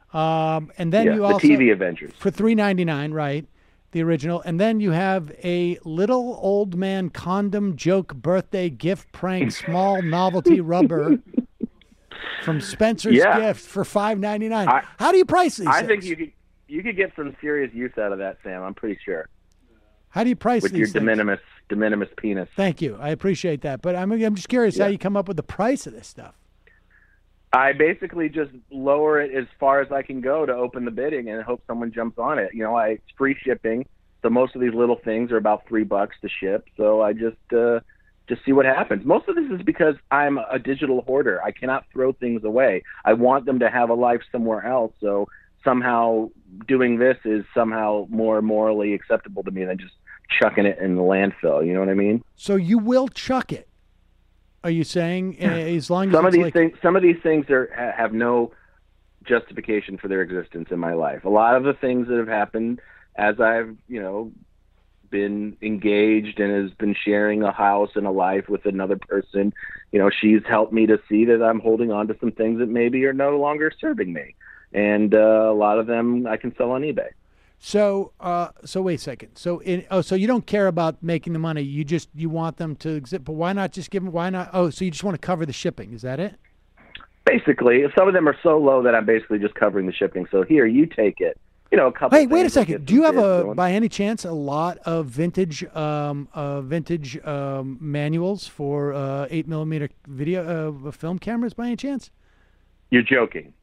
Speaker 2: um, and then
Speaker 13: Yeah,
Speaker 2: you
Speaker 13: the
Speaker 2: also
Speaker 13: T V Avengers.
Speaker 2: for three ninety-nine, right? The original, and then you have a little old man condom joke birthday gift prank small novelty rubber from Spencer's
Speaker 13: Yeah.
Speaker 2: Gift for five ninety-nine.
Speaker 13: I-
Speaker 2: How do you price these?
Speaker 13: I
Speaker 2: things?
Speaker 13: think you could you could get some serious use out of that, Sam. I'm pretty sure.
Speaker 2: How do you price
Speaker 13: With
Speaker 2: these
Speaker 13: your de
Speaker 2: things?
Speaker 13: minimis de minimis penis.
Speaker 2: Thank you, I appreciate that, but I'm I'm just curious how
Speaker 13: Yeah.
Speaker 2: you come up with the price of this stuff.
Speaker 13: I basically just lower it as far as I can go to open the bidding and hope someone jumps on it. You know, I it's free shipping, so most of these little things are about three bucks to ship. So I just uh, just see what happens. Most of this is because I'm a digital hoarder. I cannot throw things away. I want them to have a life somewhere else. So somehow doing this is somehow more morally acceptable to me than just chucking it in the landfill. You know what I mean?
Speaker 2: So you will chuck it? Are you saying uh, as long as
Speaker 13: some of
Speaker 2: it's
Speaker 13: these
Speaker 2: like,
Speaker 13: things some of these things are ha- have no justification for their existence in my life. A lot of the things that have happened as I've, you know, been engaged and has been sharing a house and a life with another person, you know, she's helped me to see that I'm holding on to some things that maybe are no longer serving me. And uh, a lot of them I can sell on eBay.
Speaker 2: So, uh, so wait a second. So, in, oh, so you don't care about making the money. You just you want them to exist. But why not just give them? Why not? Oh, so you just want to cover the shipping? Is that it?
Speaker 13: Basically, some of them are so low that I'm basically just covering the shipping. So here, you take it. You know, a couple.
Speaker 2: Hey, wait a
Speaker 13: things will
Speaker 2: second.
Speaker 13: get
Speaker 2: Do you
Speaker 13: some
Speaker 2: have
Speaker 13: bids
Speaker 2: a,
Speaker 13: going.
Speaker 2: by any chance, a lot of vintage, um, uh, vintage um, manuals for uh, eight millimeter video uh, film cameras? By any chance?
Speaker 13: You're joking.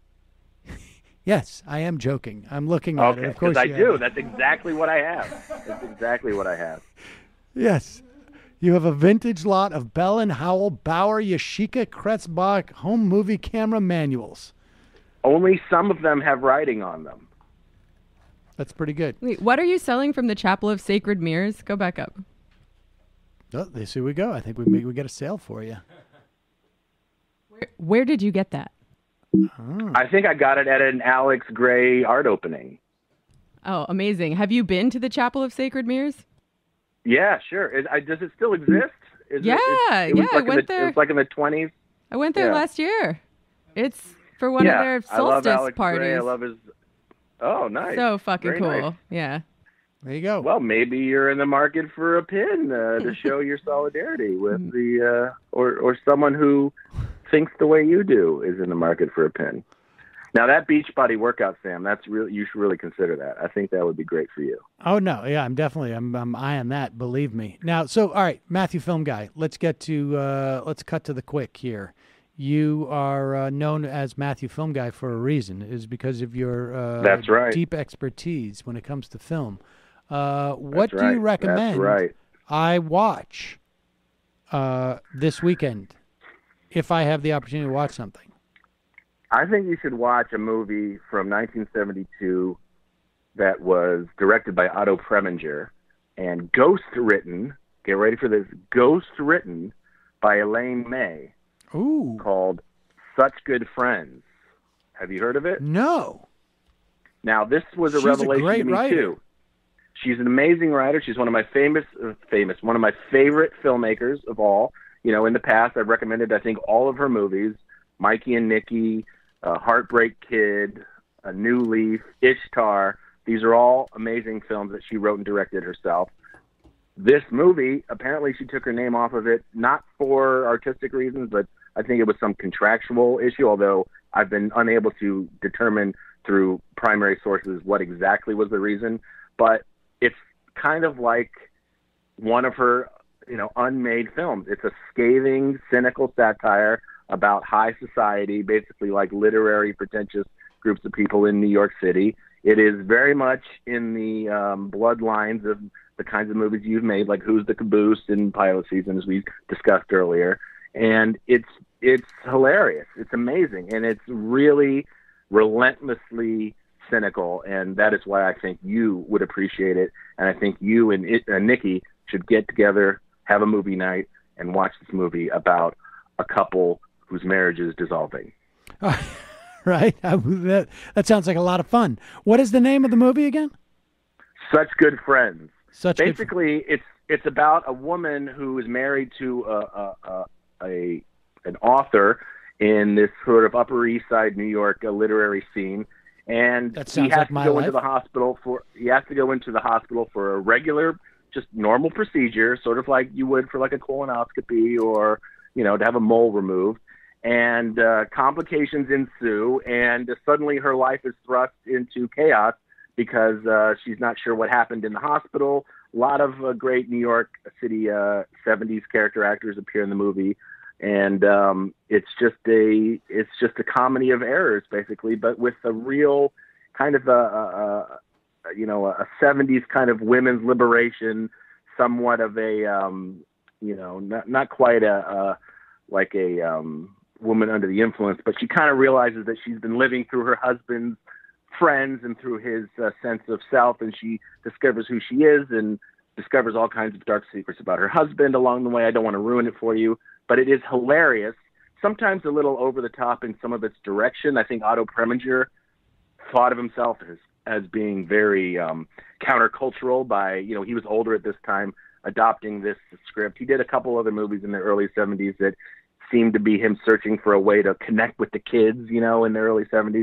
Speaker 2: Yes, I am joking. I'm looking at
Speaker 13: Okay,
Speaker 2: it. Of course,
Speaker 13: I
Speaker 2: you
Speaker 13: do.
Speaker 2: have.
Speaker 13: That's exactly what I have. That's exactly what I have.
Speaker 2: Yes. You have a vintage lot of Bell and Howell, Bauer, Yashica, Kretzbach home movie camera manuals.
Speaker 13: Only some of them have writing on them.
Speaker 2: That's pretty good.
Speaker 7: Wait, what are you selling from the Chapel of Sacred Mirrors? Go back up.
Speaker 2: Oh, there we go. I think we we get a sale for you.
Speaker 7: Where, where did you get that?
Speaker 2: Oh.
Speaker 13: I think I got it at an Alex Gray art opening.
Speaker 7: Oh, amazing. Have you been to the Chapel of Sacred Mirrors?
Speaker 13: Yeah, sure. Is, I, does it still exist? Is
Speaker 7: Yeah,
Speaker 13: it, it, it was
Speaker 7: yeah,
Speaker 13: like
Speaker 7: I went
Speaker 13: in the,
Speaker 7: there.
Speaker 13: It was like in the twenties.
Speaker 7: I went there
Speaker 13: Yeah.
Speaker 7: last year. It's for one
Speaker 13: yeah,
Speaker 7: of their
Speaker 13: I love
Speaker 7: solstice
Speaker 13: Alex
Speaker 7: parties.
Speaker 13: Gray. I love his. Oh, nice.
Speaker 7: So fucking
Speaker 13: Very
Speaker 7: cool.
Speaker 13: nice.
Speaker 7: Yeah.
Speaker 2: There you go.
Speaker 13: Well, maybe you're in the market for a pin uh, to show your solidarity with the, uh, or or someone who thinks the way you do is in the market for a pin. Now that Beachbody workout, Sam, that's really, you should really consider that. I think that would be great for you.
Speaker 2: Oh no, yeah, I'm definitely I'm I'm eyeing that. Believe me. Now, so all right, Matthew, film guy. Let's get to uh, let's cut to the quick here. You are uh, known as Matthew Film Guy for a reason. It is because of your uh,
Speaker 13: That's right.
Speaker 2: deep expertise when it comes to film. Uh, what
Speaker 13: That's
Speaker 2: do you
Speaker 13: right.
Speaker 2: recommend
Speaker 13: That's right.
Speaker 2: I watch uh, this weekend if I have the opportunity to watch something?
Speaker 13: I think you should watch a movie from nineteen seventy-two that was directed by Otto Preminger and ghost-written, get ready for this, ghost-written by Elaine May.
Speaker 2: Ooh.
Speaker 13: Called Such Good Friends. Have you heard of it?
Speaker 2: No.
Speaker 13: Now, this was a
Speaker 2: She's a
Speaker 13: revelation
Speaker 2: great
Speaker 13: to me,
Speaker 2: writer.
Speaker 13: too. She's an amazing writer. She's one of my famous, uh, famous, one of my favorite filmmakers of all. You know, in the past, I've recommended, I think, all of her movies, Mikey and Nicky, uh, Heartbreak Kid, A New Leaf, Ishtar. These are all amazing films that she wrote and directed herself. This movie, apparently she took her name off of it, not for artistic reasons, but I think it was some contractual issue, although I've been unable to determine through primary sources what exactly was the reason. But it's kind of like one of her, you know, unmade films. It's a scathing, cynical satire about high society, basically like literary, pretentious groups of people in New York City. It is very much in the um, bloodlines of the kinds of movies you've made, like Who's the Caboose and Pilot Season, as we discussed earlier. And it's it's hilarious. It's amazing. And it's really relentlessly cynical. And that is why I think you would appreciate it. And I think you and, it, and Nikki should get together, have a movie night, and watch this movie about a couple whose marriage is dissolving.
Speaker 2: Right? I, that, that sounds like a lot of fun. What is the name of the movie again?
Speaker 13: Such Good Friends.
Speaker 2: Such good
Speaker 13: Basically, it's it's about a woman who is married to a, a, a, a an author in this sort of Upper East Side New York uh, literary scene, and
Speaker 2: That
Speaker 13: he
Speaker 2: sounds
Speaker 13: has
Speaker 2: like
Speaker 13: to
Speaker 2: my
Speaker 13: go
Speaker 2: life.
Speaker 13: into the hospital for he has to go into the hospital for a regular, just normal procedure, sort of like you would for like a colonoscopy or you know to have a mole removed. And uh, complications ensue, and uh, suddenly her life is thrust into chaos because uh, she's not sure what happened in the hospital. A lot of uh, great New York City uh, seventies character actors appear in the movie, and um, it's just a it's just a comedy of errors, basically, but with a real kind of a, a, a you know a seventies kind of women's liberation, somewhat of a um, you know not not quite a, a like a um, woman under the influence, but she kind of realizes that she's been living through her husband's friends and through his uh, sense of self, and she discovers who she is and discovers all kinds of dark secrets about her husband along the way. I don't want to ruin it for you, but it is hilarious, sometimes a little over the top in some of its direction. I think Otto Preminger thought of himself as, as being very um, countercultural by, you know, he was older at this time adopting this script. He did a couple other movies in the early seventies that seemed to be him searching for a way to connect with the kids, you know, in the early seventies.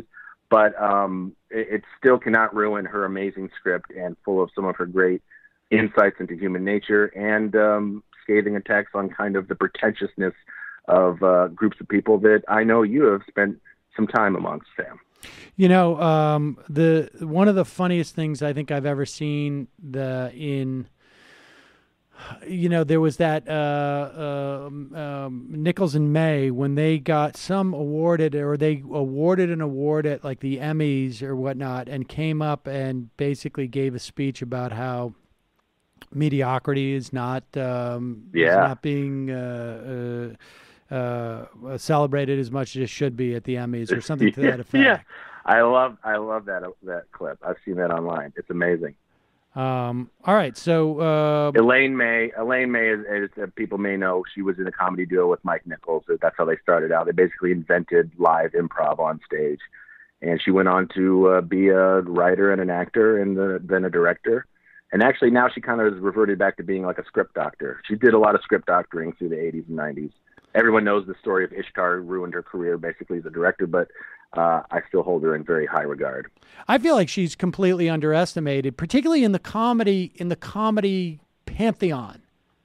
Speaker 13: but um, it, it still cannot ruin her amazing script and full of some of her great insights into human nature and um, scathing attacks on kind of the pretentiousness of uh, groups of people that I know you have spent some time amongst, Sam.
Speaker 2: You know, um, the one of the funniest things I think I've ever seen the in, you know, there was that uh, uh, um, Nichols and May when they got some awarded or they awarded an award at like the Emmys or whatnot and came up and basically gave a speech about how mediocrity is not um,
Speaker 13: yeah.
Speaker 2: is not being uh, uh, uh, celebrated as much as it should be at the Emmys or something to that effect.
Speaker 13: Yeah, I love I love that that clip. I've seen that online. It's amazing.
Speaker 2: Um, all right, so uh,
Speaker 13: Elaine May, Elaine May, is, is, uh, people may know, she was in a comedy duo with Mike Nichols. That's how they started out. They basically invented live improv on stage, and she went on to uh, be a writer and an actor, and the, then a director. And actually, now she kind of has reverted back to being like a script doctor. She did a lot of script doctoring through the eighties and nineties. Everyone knows the story of Ishtar ruined her career basically as a director, but uh, I still hold her in very high regard.
Speaker 2: I feel like she's completely underestimated, particularly in the comedy in the comedy pantheon.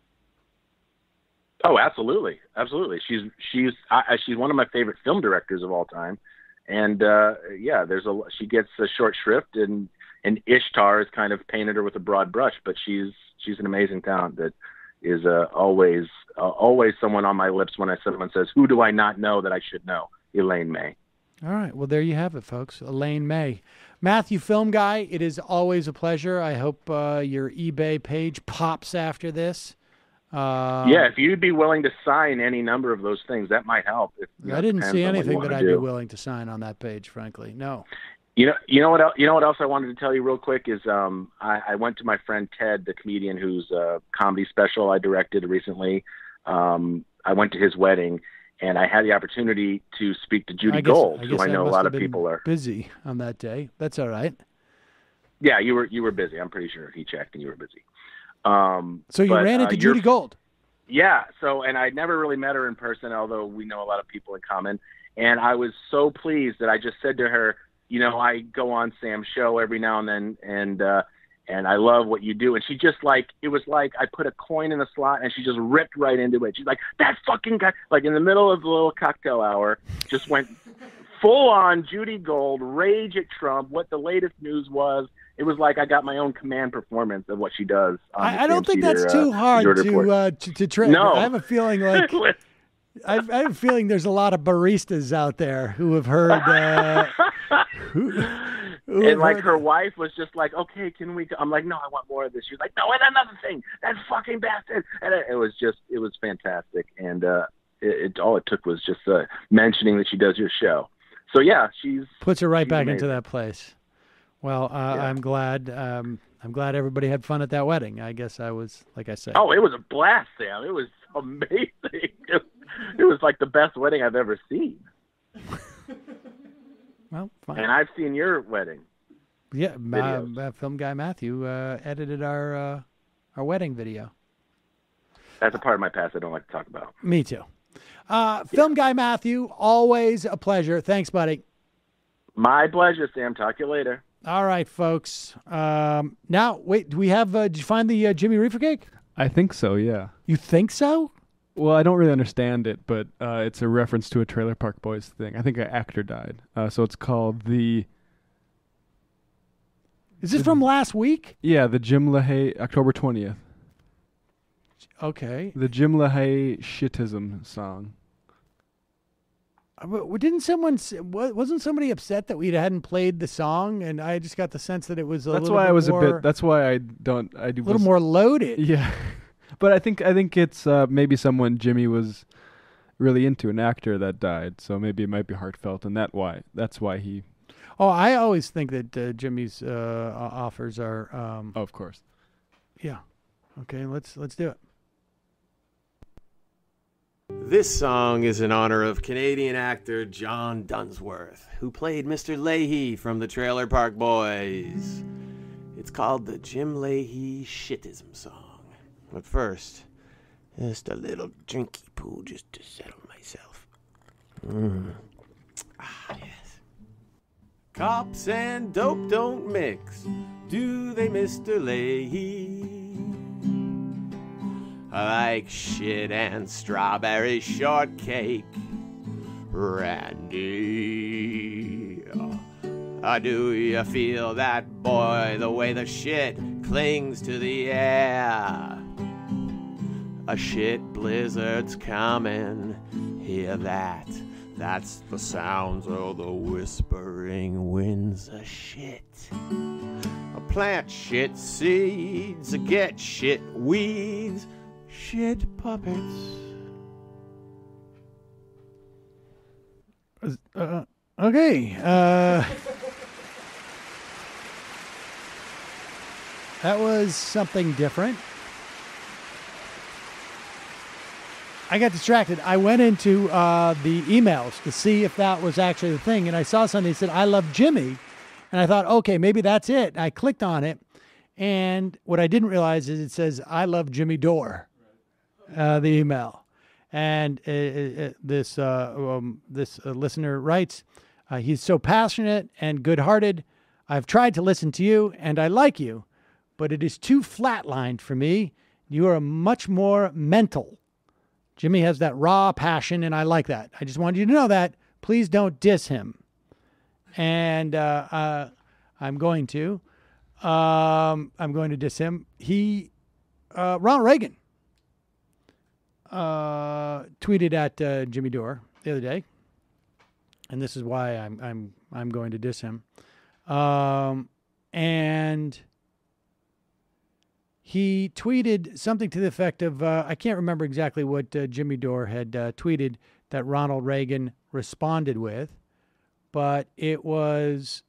Speaker 13: Oh, absolutely, absolutely. She's she's I, she's one of my favorite film directors of all time, and uh, yeah, there's a she gets a short shrift, and and Ishtar has kind of painted her with a broad brush, but she's she's an amazing talent that is uh, always uh, always someone on my lips when I someone says, "Who do I not know that I should know?" Elaine May.
Speaker 2: All right, well there you have it, folks. Elaine May, Matthew, Film Guy. It is always a pleasure. I hope uh, your eBay page pops after this. Uh,
Speaker 13: yeah, if you'd be willing to sign any number of those things, that might help. If,
Speaker 2: I know, didn't see anything that I'd
Speaker 13: do.
Speaker 2: be willing to sign on that page, frankly. No.
Speaker 13: You know, you know what? El- you know what else I wanted to tell you real quick is um, I, I went to my friend Ted, the comedian whose uh, comedy special I directed recently. Um, I went to his wedding, and I had the opportunity to speak to Judy
Speaker 2: I guess,
Speaker 13: Gold,
Speaker 2: I
Speaker 13: who
Speaker 2: guess
Speaker 13: I know
Speaker 2: I
Speaker 13: a lot of
Speaker 2: been
Speaker 13: people are
Speaker 2: busy on that day. That's all right.
Speaker 13: Yeah, you were you were busy. I'm pretty sure he checked, and you were busy. Um,
Speaker 2: so you
Speaker 13: but,
Speaker 2: ran into
Speaker 13: uh,
Speaker 2: Judy Gold.
Speaker 13: Yeah. So, and I'd never really met her in person, although we know a lot of people in common. And I was so pleased that I just said to her, you know, I go on Sam's show every now and then, and uh, and I love what you do. And she just like, it was like I put a coin in a slot, and she just ripped right into it. She's like, that fucking guy, like in the middle of the little cocktail hour, just went full on Judy Gold, rage at Trump, what the latest news was. It was like I got my own command performance of what she does. On
Speaker 2: I, I don't think that's
Speaker 13: uh,
Speaker 2: too hard
Speaker 13: Jordan
Speaker 2: to, uh, to to train.
Speaker 13: No.
Speaker 2: I have a feeling like I have, I have a feeling there's a lot of baristas out there who have heard. Uh, who, who
Speaker 13: and like
Speaker 2: heard
Speaker 13: her wife was just like, okay, can we go? I'm like, no, I want more of this. She's like, no, and another thing, that fucking bastard. And it, it was just, it was fantastic. And uh, it, it all it took was just uh, mentioning that she does your show. So yeah, she's
Speaker 2: puts her right
Speaker 13: she's
Speaker 2: back
Speaker 13: amazing.
Speaker 2: into that place. Well, uh,
Speaker 13: Yeah.
Speaker 2: I'm glad. Um, I'm glad everybody had fun at that wedding. I guess I was, like I said.
Speaker 13: Oh, it was a blast, Sam. It was amazing. It, it was like the best wedding I've ever seen.
Speaker 2: Well, fine.
Speaker 13: And I've seen your wedding.
Speaker 2: Yeah,
Speaker 13: videos.
Speaker 2: uh, uh, film guy Matthew uh, edited our uh, our wedding video.
Speaker 13: That's a part of my past I don't like to talk about.
Speaker 2: Me too. Uh, film guy Matthew, always a pleasure. Thanks, buddy.
Speaker 13: My pleasure, Sam. Talk to you later.
Speaker 2: All right, folks. Um, now, wait, do we have, uh, did you find the uh, Jimmy Reefercake?
Speaker 3: I think so, yeah.
Speaker 2: You think so?
Speaker 3: Well, I don't really understand it, but uh, it's a reference to a Trailer Park Boys thing. I think an actor died. Uh, so it's called the...
Speaker 2: Is this from last week?
Speaker 3: Yeah, the Jim LaHaye, October twentieth.
Speaker 2: Okay.
Speaker 3: The Jim LaHaye Shitism song.
Speaker 2: Uh, w- Didn't someone, s- wa- wasn't somebody upset that we hadn't played the song? And I just got the sense that it was a
Speaker 3: That's
Speaker 2: little
Speaker 3: why
Speaker 2: bit
Speaker 3: I was
Speaker 2: more,
Speaker 3: a bit. That's why I don't. I do
Speaker 2: a little more loaded.
Speaker 3: Yeah, but I think I think it's uh, maybe someone Jimmy was really into, an actor that died. So maybe it might be heartfelt, and that why that's why he.
Speaker 2: Oh, I always think that uh, Jimmy's uh, o- offers are. Um,
Speaker 3: oh, of course.
Speaker 2: Yeah. Okay. Let's let's do it.
Speaker 18: This song is in honor of Canadian actor John Dunsworth, who played Mister Leahy from the Trailer Park Boys. It's called the Jim Leahy Shitism song. But first, just a little drinky poo just to settle myself. Mm. Ah, yes. Cops and dope don't mix, do they, Mister Leahy? Like shit and strawberry shortcake, Randy. Uh, do you feel that, boy, the way the shit clings to the air? A shit blizzard's coming, hear that? That's the sounds of the whispering winds of shit. A plant shit seeds, get shit weeds, shit puppets.
Speaker 2: Uh, okay. Uh, that was something different. I got distracted. I went into uh, the emails to see if that was actually the thing, and I saw something that said, I love Jimmy. And I thought, okay, maybe that's it. I clicked on it, and what I didn't realize is it says, I love Jimmy Dore, uh, the email. And uh, uh, this uh, um, this uh, listener writes, uh, he's so passionate and good-hearted. I've tried to listen to you, and I like you, but it is too flatlined for me. You are much more mental. Jimmy has that raw passion, and I like that. I just wanted you to know that. Please don't diss him. And uh, uh, I'm going to. Um, I'm going to diss him. He, uh, Ronald Reagan, uh, tweeted at uh, Jimmy Dore the other day, and this is why I'm I'm I'm going to diss him. Um, and he tweeted something to the effect of, uh, I can't remember exactly what uh, Jimmy Dore had uh, tweeted that Ronald Reagan responded with, but it was,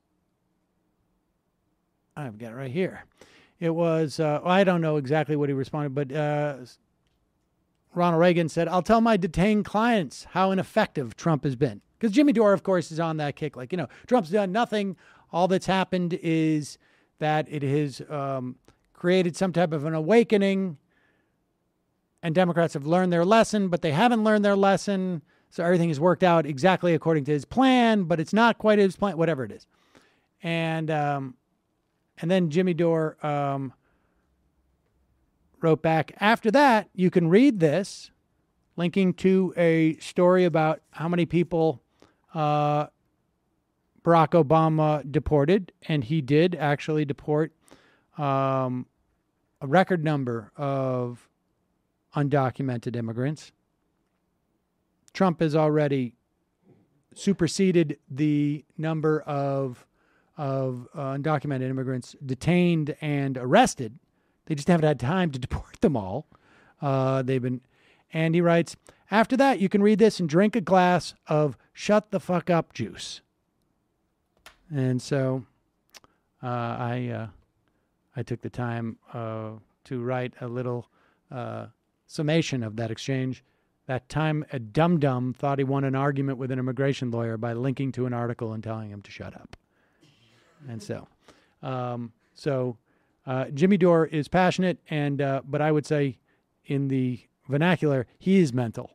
Speaker 2: I've got it right here. It was, uh, I don't know exactly what he responded, but uh, Ronald Reagan said, I'll tell my detained clients how ineffective Trump has been. Because Jimmy Dore, of course, is on that kick. Like, you know, Trump's done nothing. All that's happened is that it has um, created some type of an awakening, and Democrats have learned their lesson, but they haven't learned their lesson. So everything has worked out exactly according to his plan, but it's not quite his plan, whatever it is. And um, and then Jimmy Dore um, wrote back, after that, you can read this, linking to a story about how many people uh, Barack Obama deported, and he did actually deport um, a record number of undocumented immigrants. Trump has already superseded the number of of uh, undocumented immigrants detained and arrested. They just haven't had time to deport them all. Uh, they've been, and he writes, after that, you can read this and drink a glass of shut the fuck up juice. And so uh, I uh, I took the time uh, to write a little uh, summation of that exchange. That time a dum-dum thought he won an argument with an immigration lawyer by linking to an article and telling him to shut up. And so, um, so uh, Jimmy Dore is passionate, and uh, but I would say in the vernacular, he is mental.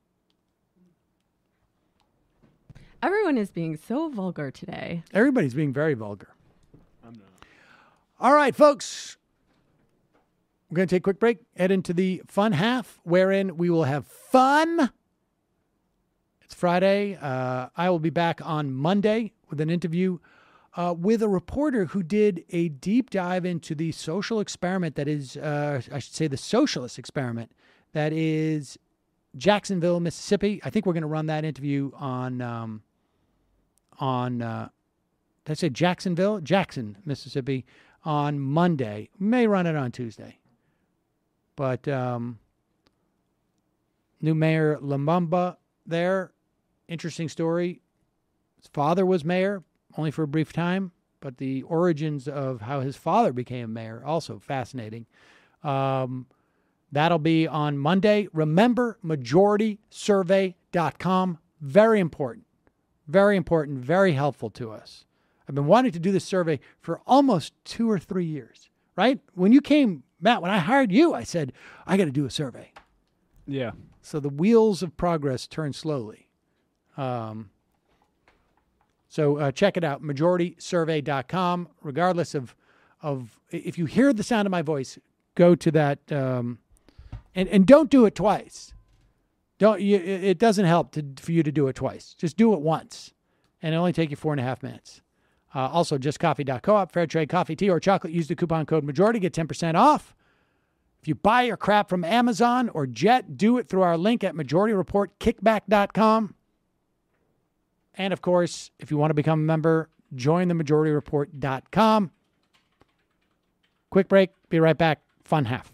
Speaker 7: Everyone is being so vulgar today.
Speaker 2: Everybody's being very vulgar. I'm not. All right, folks. We're going to take a quick break, head into the fun half, wherein we will have fun. It's Friday. Uh, I will be back on Monday with an interview uh, with a reporter who did a deep dive into the social experiment that is, uh, I should say the socialist experiment, that is Jacksonville, Mississippi. I think we're going to run that interview on, um, on uh, did I say Jacksonville? Jackson, Mississippi, on Monday. We may run it on Tuesday. But um, new mayor Lumumba there, interesting story. His father was mayor, only for a brief time, but the origins of how his father became mayor, also fascinating. Um, that'll be on Monday. Remember, majority survey dot com. Very important. Very important. Very helpful to us. I've been wanting to do this survey for almost two or three years, right? When you came, Matt, when I hired you, I said, I got to do a survey.
Speaker 3: Yeah.
Speaker 2: So the wheels of progress turn slowly. Um, So uh, check it out, majority survey dot com. Regardless of, of if you hear the sound of my voice, go to that, um, and, and don't do it twice. Don't you, it doesn't help to, for you to do it twice. Just do it once, and it'll only take you four and a half minutes. Uh, also, just coffee dot coop, fair trade coffee, tea, or chocolate. Use the coupon code majority, get ten percent off. If you buy your crap from Amazon or Jet, do it through our link at majority report kickback dot com. And, of course, if you want to become a member, join the majority report dot com. Quick break. Be right back. Fun half.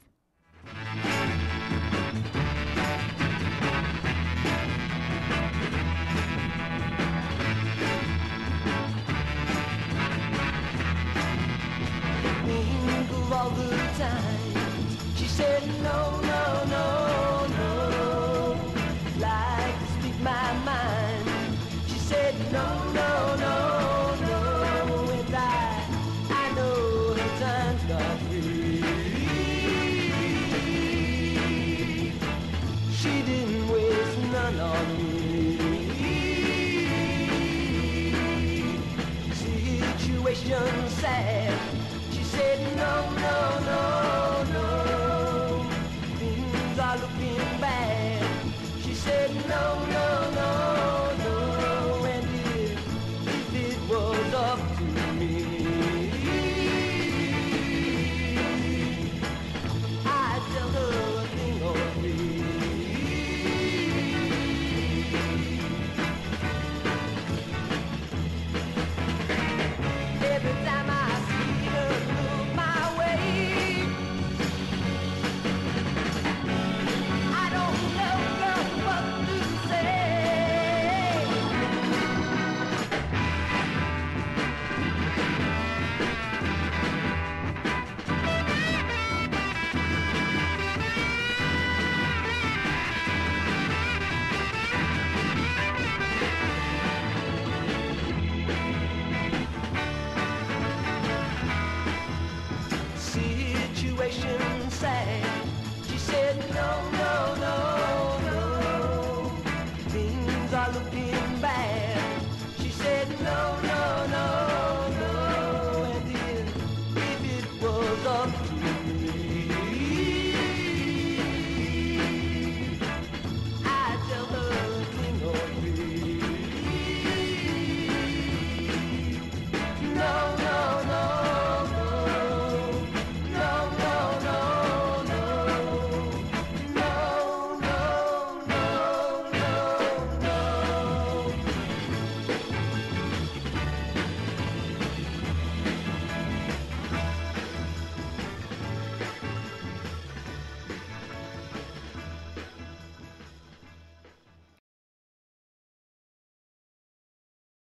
Speaker 12: All the time. She said no, no, no, no. Like to speak my mind. She said no, no, no, no. And I, I know her time's not free. She didn't waste none on me. Situation sad. She said no, no, no.